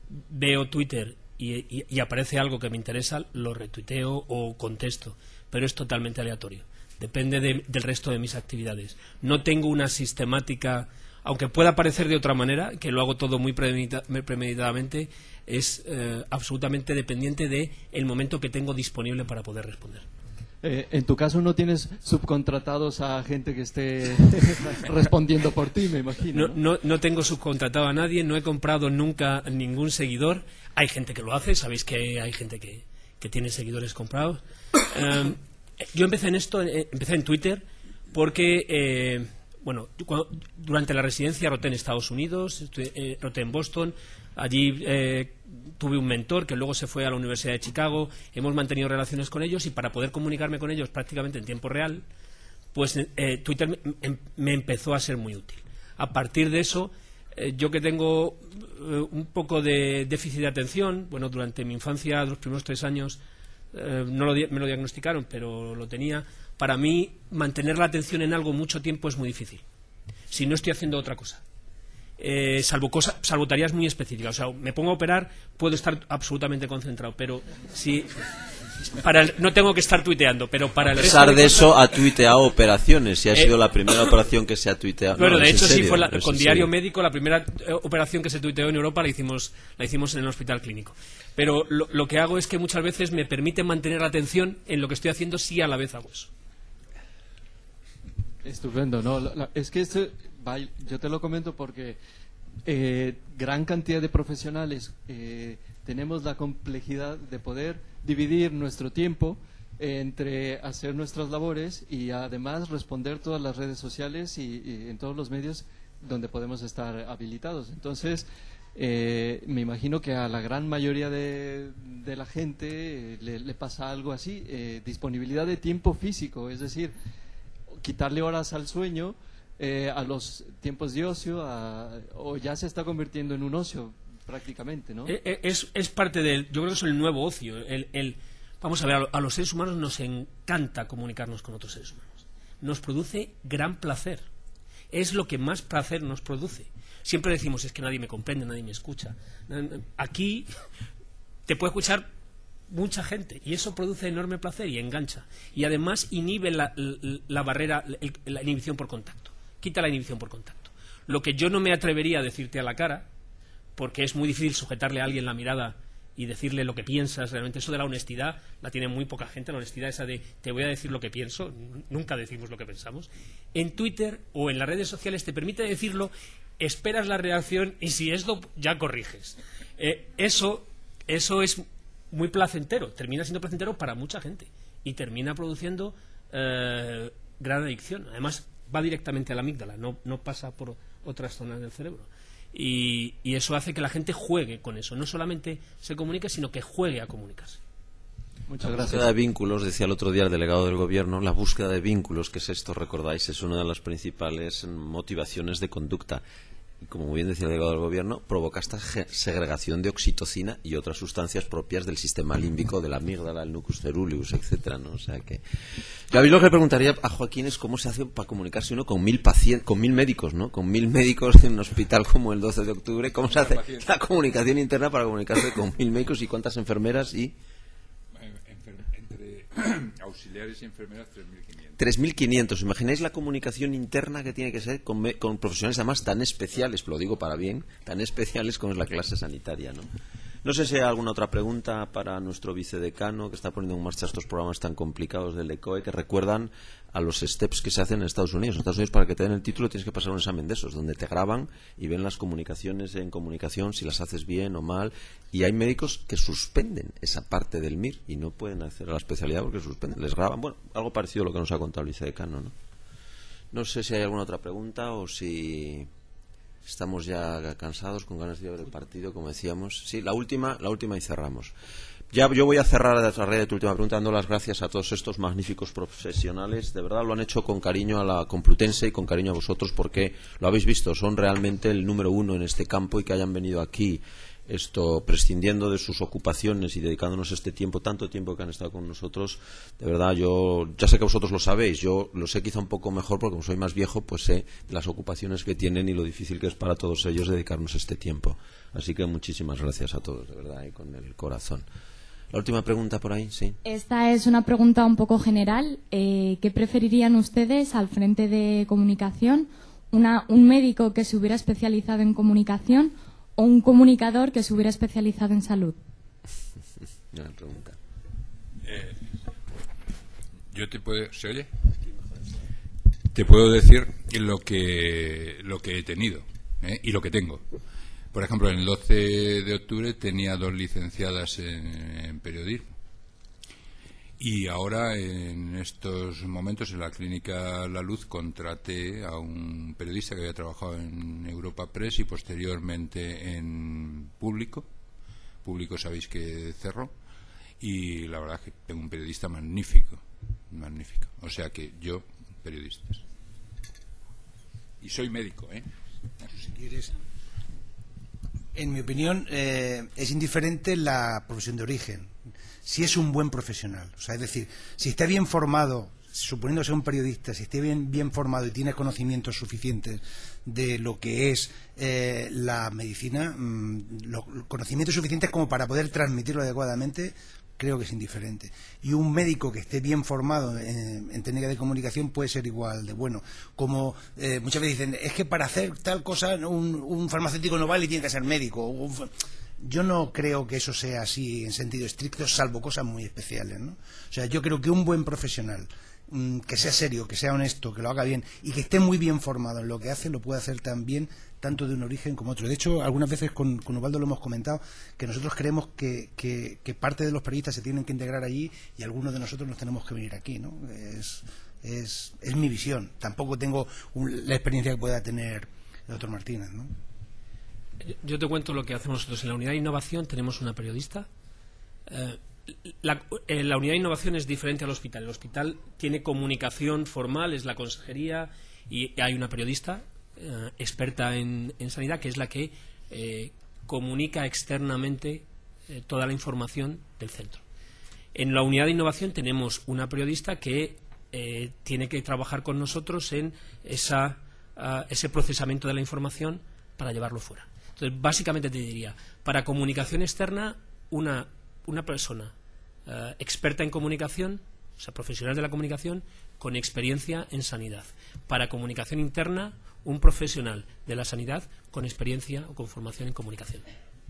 veo Twitter y, y, y aparece algo que me interesa, lo retuiteo o contesto. Pero es totalmente aleatorio. Depende de, del resto de mis actividades. No tengo una sistemática, aunque pueda parecer de otra manera, que lo hago todo muy premedita, premeditadamente, es eh, absolutamente dependiente de el momento que tengo disponible para poder responder. Eh, en tu caso no tienes subcontratados a gente que esté respondiendo por ti, me imagino. No, no, no tengo subcontratado a nadie, no he comprado nunca ningún seguidor. Hay gente que lo hace, sabéis que hay gente que, que tiene seguidores comprados. Um, yo empecé en esto, eh, empecé en Twitter porque, eh, bueno, cuando, durante la residencia roté en Estados Unidos, estuve, eh, roté en Boston, allí eh, tuve un mentor que luego se fue a la Universidad de Chicago, hemos mantenido relaciones con ellos y para poder comunicarme con ellos prácticamente en tiempo real, pues eh, Twitter me, me empezó a ser muy útil. A partir de eso, eh, yo que tengo eh, un poco de déficit de atención, bueno, durante mi infancia, los primeros tres años, eh, no lo, me lo diagnosticaron, pero lo tenía, para mí mantener la atención en algo mucho tiempo es muy difícil, si no estoy haciendo otra cosa. Eh, salvo cosas, salvo tareas muy específicas. O sea, me pongo a operar, puedo estar absolutamente concentrado, pero si para el, no tengo que estar tuiteando, pero para el a pesar resto de, de eso cosas, ha tuiteado operaciones y ha eh, sido la primera operación que se ha tuiteado. Bueno, no, de hecho sí fue la, serio, con Diario Médico la primera eh, operación que se tuiteó en Europa la hicimos la hicimos en el hospital clínico. Pero lo, lo que hago es que muchas veces me permite mantener la atención en lo que estoy haciendo si a la vez hago eso. Estupendo, ¿no? La, la, es que esto, yo te lo comento porque eh, gran cantidad de profesionales eh, tenemos la complejidad de poder dividir nuestro tiempo entre hacer nuestras labores y además responder todas las redes sociales y, y en todos los medios donde podemos estar habilitados. Entonces, eh, me imagino que a la gran mayoría de, de la gente eh, le, le pasa algo así, eh, disponibilidad de tiempo físico, es decir, quitarle horas al sueño, eh, a los tiempos de ocio, a, o ya se está convirtiendo en un ocio prácticamente, ¿no? Es, es parte del, yo creo que es el nuevo ocio. El, el, vamos a ver, a los seres humanos nos encanta comunicarnos con otros seres humanos. Nos produce gran placer. Es lo que más placer nos produce. Siempre decimos, es que nadie me comprende, nadie me escucha. Aquí te puede escuchar mucha gente y eso produce enorme placer y engancha. Y además inhibe la, la, la barrera, la inhibición por contacto. Quita la inhibición por contacto. Lo que yo no me atrevería a decirte a la cara, porque es muy difícil sujetarle a alguien la mirada y decirle lo que piensas, realmente eso de la honestidad la tiene muy poca gente, la honestidad esa de te voy a decir lo que pienso, nunca decimos lo que pensamos. En Twitter o en las redes sociales te permite decirlo, esperas la reacción y si es lo, ya corriges. Eh, eso, eso es muy placentero, termina siendo placentero para mucha gente y termina produciendo eh, gran adicción. Además va directamente a la amígdala, no, no pasa por otras zonas del cerebro. Y, y eso hace que la gente juegue con eso, no solamente se comunique, sino que juegue a comunicarse. Muchas la gracias. búsqueda de vínculos, decía el otro día el delegado del gobierno, la búsqueda de vínculos, que es esto, recordáis, es una de las principales motivaciones de conducta. como muy bien decía el delegado del gobierno, provoca esta segregación de oxitocina y otras sustancias propias del sistema límbico, de la amígdala, el nucleus ceruleus, etcétera, ¿no? O sea que... Yo a mí lo que le preguntaría a Joaquín es cómo se hace para comunicarse uno con mil pacientes, con mil médicos, ¿no? Con mil médicos en un hospital como el doce de octubre, ¿cómo se hace la comunicación interna para comunicarse con mil médicos y cuántas enfermeras y...? Entre auxiliares y enfermeras, tres mil quinientos. tres mil quinientos. ¿Imagináis la comunicación interna que tiene que ser con, me, con profesionales además tan especiales, lo digo para bien, tan especiales como es la clase sanitaria, ¿no? No sé si hay alguna otra pregunta para nuestro vicedecano que está poniendo en marcha estos programas tan complicados del E C O E que recuerdan a los steps que se hacen en Estados Unidos. En Estados Unidos, para que te den el título, tienes que pasar un examen de esos, donde te graban y ven las comunicaciones en comunicación, si las haces bien o mal. Y hay médicos que suspenden esa parte del M I R y no pueden acceder a la especialidad porque suspenden, les graban. Bueno, algo parecido a lo que nos ha contado el vicedecano, ¿no? No sé si hay alguna otra pregunta o si... Estamos ya cansados, con ganas de ver el partido, como decíamos. Sí, la última, la última y cerramos. Ya yo voy a cerrar a través de tu última pregunta dando las gracias a todos estos magníficos profesionales. De verdad lo han hecho con cariño a la Complutense y con cariño a vosotros porque lo habéis visto, son realmente el número uno en este campo y que hayan venido aquí esto prescindiendo de sus ocupaciones y dedicándonos este tiempo, tanto tiempo que han estado con nosotros. De verdad, yo ya sé que vosotros lo sabéis, yo lo sé quizá un poco mejor porque como soy más viejo, pues sé de las ocupaciones que tienen y lo difícil que es para todos ellos dedicarnos este tiempo. Así que muchísimas gracias a todos, de verdad, y con el corazón. La última pregunta por ahí, sí. Esta es una pregunta un poco general. Eh, ¿Qué preferirían ustedes al frente de comunicación? Una, ¿Un médico que se hubiera especializado en comunicación o un comunicador que se hubiera especializado en salud? Buena pregunta. Eh, yo te puedo... ¿Se oye? Te puedo decir lo que, lo que he tenido, ¿eh? Y lo que tengo. Por ejemplo, en el doce de octubre tenía dos licenciadas en, en periodismo. Y ahora, en estos momentos, en la clínica La Luz, contraté a un periodista que había trabajado en Europa Press y posteriormente en Público. Público sabéis que cerró. Y la verdad es que tengo un periodista magnífico, magnífico. O sea que yo, periodistas. Y soy médico, ¿eh? Si quieres... En mi opinión, eh, es indiferente la profesión de origen, si es un buen profesional. O sea, es decir, si está bien formado, suponiendo ser un periodista, si esté bien, bien formado y tiene conocimientos suficientes de lo que es eh, la medicina, mmm, los conocimientos suficientes como para poder transmitirlo adecuadamente, creo que es indiferente. Y un médico que esté bien formado en, en técnica de comunicación puede ser igual de bueno. Como eh, muchas veces dicen, es que para hacer tal cosa un, un farmacéutico no vale y tiene que ser médico. Un, yo no creo que eso sea así en sentido estricto, salvo cosas muy especiales, ¿no? O sea, yo creo que un buen profesional, mmm, que sea serio, que sea honesto, que lo haga bien y que esté muy bien formado en lo que hace, lo puede hacer también tanto de un origen como otro. De hecho, algunas veces con, con Ubaldo lo hemos comentado, que nosotros creemos que, que, que parte de los periodistas se tienen que integrar allí y algunos de nosotros nos tenemos que venir aquí, ¿no? Es, es, es mi visión. Tampoco tengo un, la experiencia que pueda tener el doctor Martínez, ¿no? Yo te cuento lo que hacemos nosotros. En la unidad de innovación tenemos una periodista. Eh, la, eh, la unidad de innovación es diferente al hospital. El hospital tiene comunicación formal, es la consejería, y hay una periodista eh, experta en, en sanidad que es la que eh, comunica externamente eh, toda la información del centro. En la unidad de innovación tenemos una periodista que eh, tiene que trabajar con nosotros en esa, uh, ese procesamiento de la información para llevarlo fuera. Entonces, básicamente te diría, para comunicación externa, una, una persona uh, experta en comunicación, o sea, profesional de la comunicación, con experiencia en sanidad. Para comunicación interna, un profesional de la sanidad con experiencia o con formación en comunicación.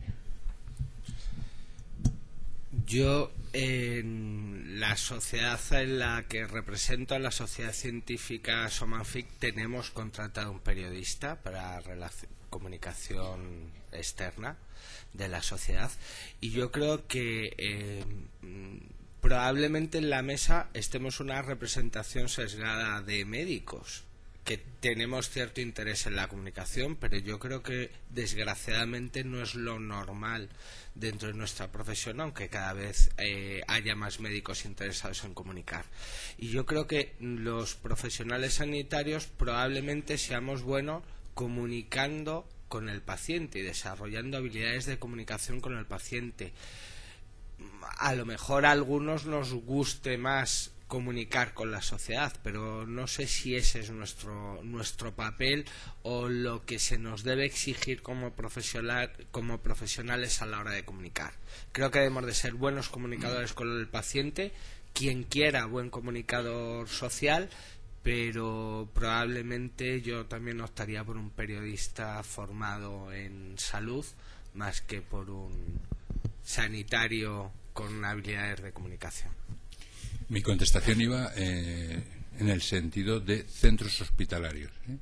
Yo, en la sociedad en la que represento, en la sociedad científica Somanfic, tenemos contratado un periodista para comunicación externa de la sociedad, y yo creo que eh, probablemente en la mesa estemos una representación sesgada de médicos que tenemos cierto interés en la comunicación, pero yo creo que desgraciadamente no es lo normal dentro de nuestra profesión, aunque cada vez eh, haya más médicos interesados en comunicar. Y yo creo que los profesionales sanitarios probablemente seamos buenos comunicando con el paciente y desarrollando habilidades de comunicación con el paciente. A lo mejor a algunos nos guste más comunicar con la sociedad, pero no sé si ese es nuestro nuestro papel o lo que se nos debe exigir como profesional, como profesionales a la hora de comunicar. Creo que debemos de ser buenos comunicadores con el paciente, quien quiera buen comunicador social, pero probablemente yo también optaría por un periodista formado en salud más que por un sanitario con habilidades de comunicación. Mi contestación iba eh, en el sentido de centros hospitalarios, ¿eh?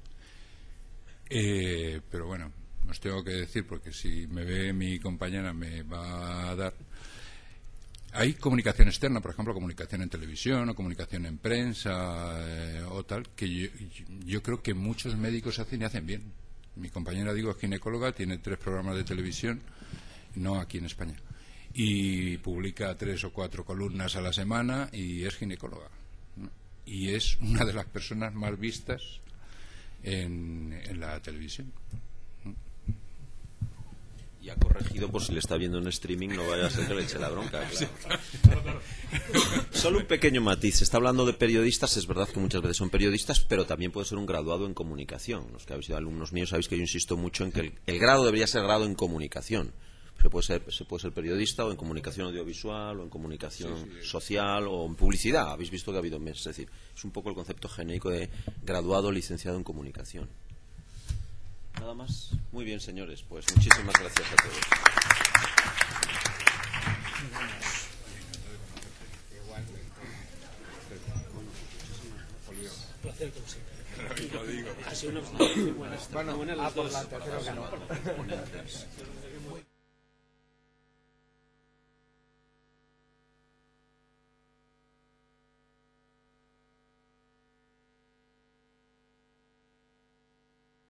Eh, pero bueno, os tengo que decir, porque si me ve mi compañera me va a dar. Hay comunicación externa, por ejemplo, comunicación en televisión o comunicación en prensa eh, o tal, que yo, yo creo que muchos médicos hacen y hacen bien. Mi compañera, digo, es ginecóloga, tiene tres programas de televisión, no aquí en España, y publica tres o cuatro columnas a la semana y es ginecóloga, ¿no? Y es una de las personas más vistas en, en la televisión. Y ha corregido por si le está viendo en streaming, no vaya a ser que le eche la bronca, claro. Solo un pequeño matiz. Se está hablando de periodistas, es verdad que muchas veces son periodistas, pero también puede ser un graduado en comunicación. Los que habéis sido alumnos míos sabéis que yo insisto mucho en que el, el grado debería ser grado en comunicación. Se puede ser, se puede ser periodista o en comunicación audiovisual o en comunicación sí, sí. social o en publicidad. Habéis visto que ha habido meses. Es decir, es un poco el concepto genérico de graduado licenciado en comunicación. Nada más. Muy bien, señores. Pues muchísimas gracias a todos. Placer, como siempre. Lo digo. Ha sido una buena, bueno, buena ah, por la tercera que no.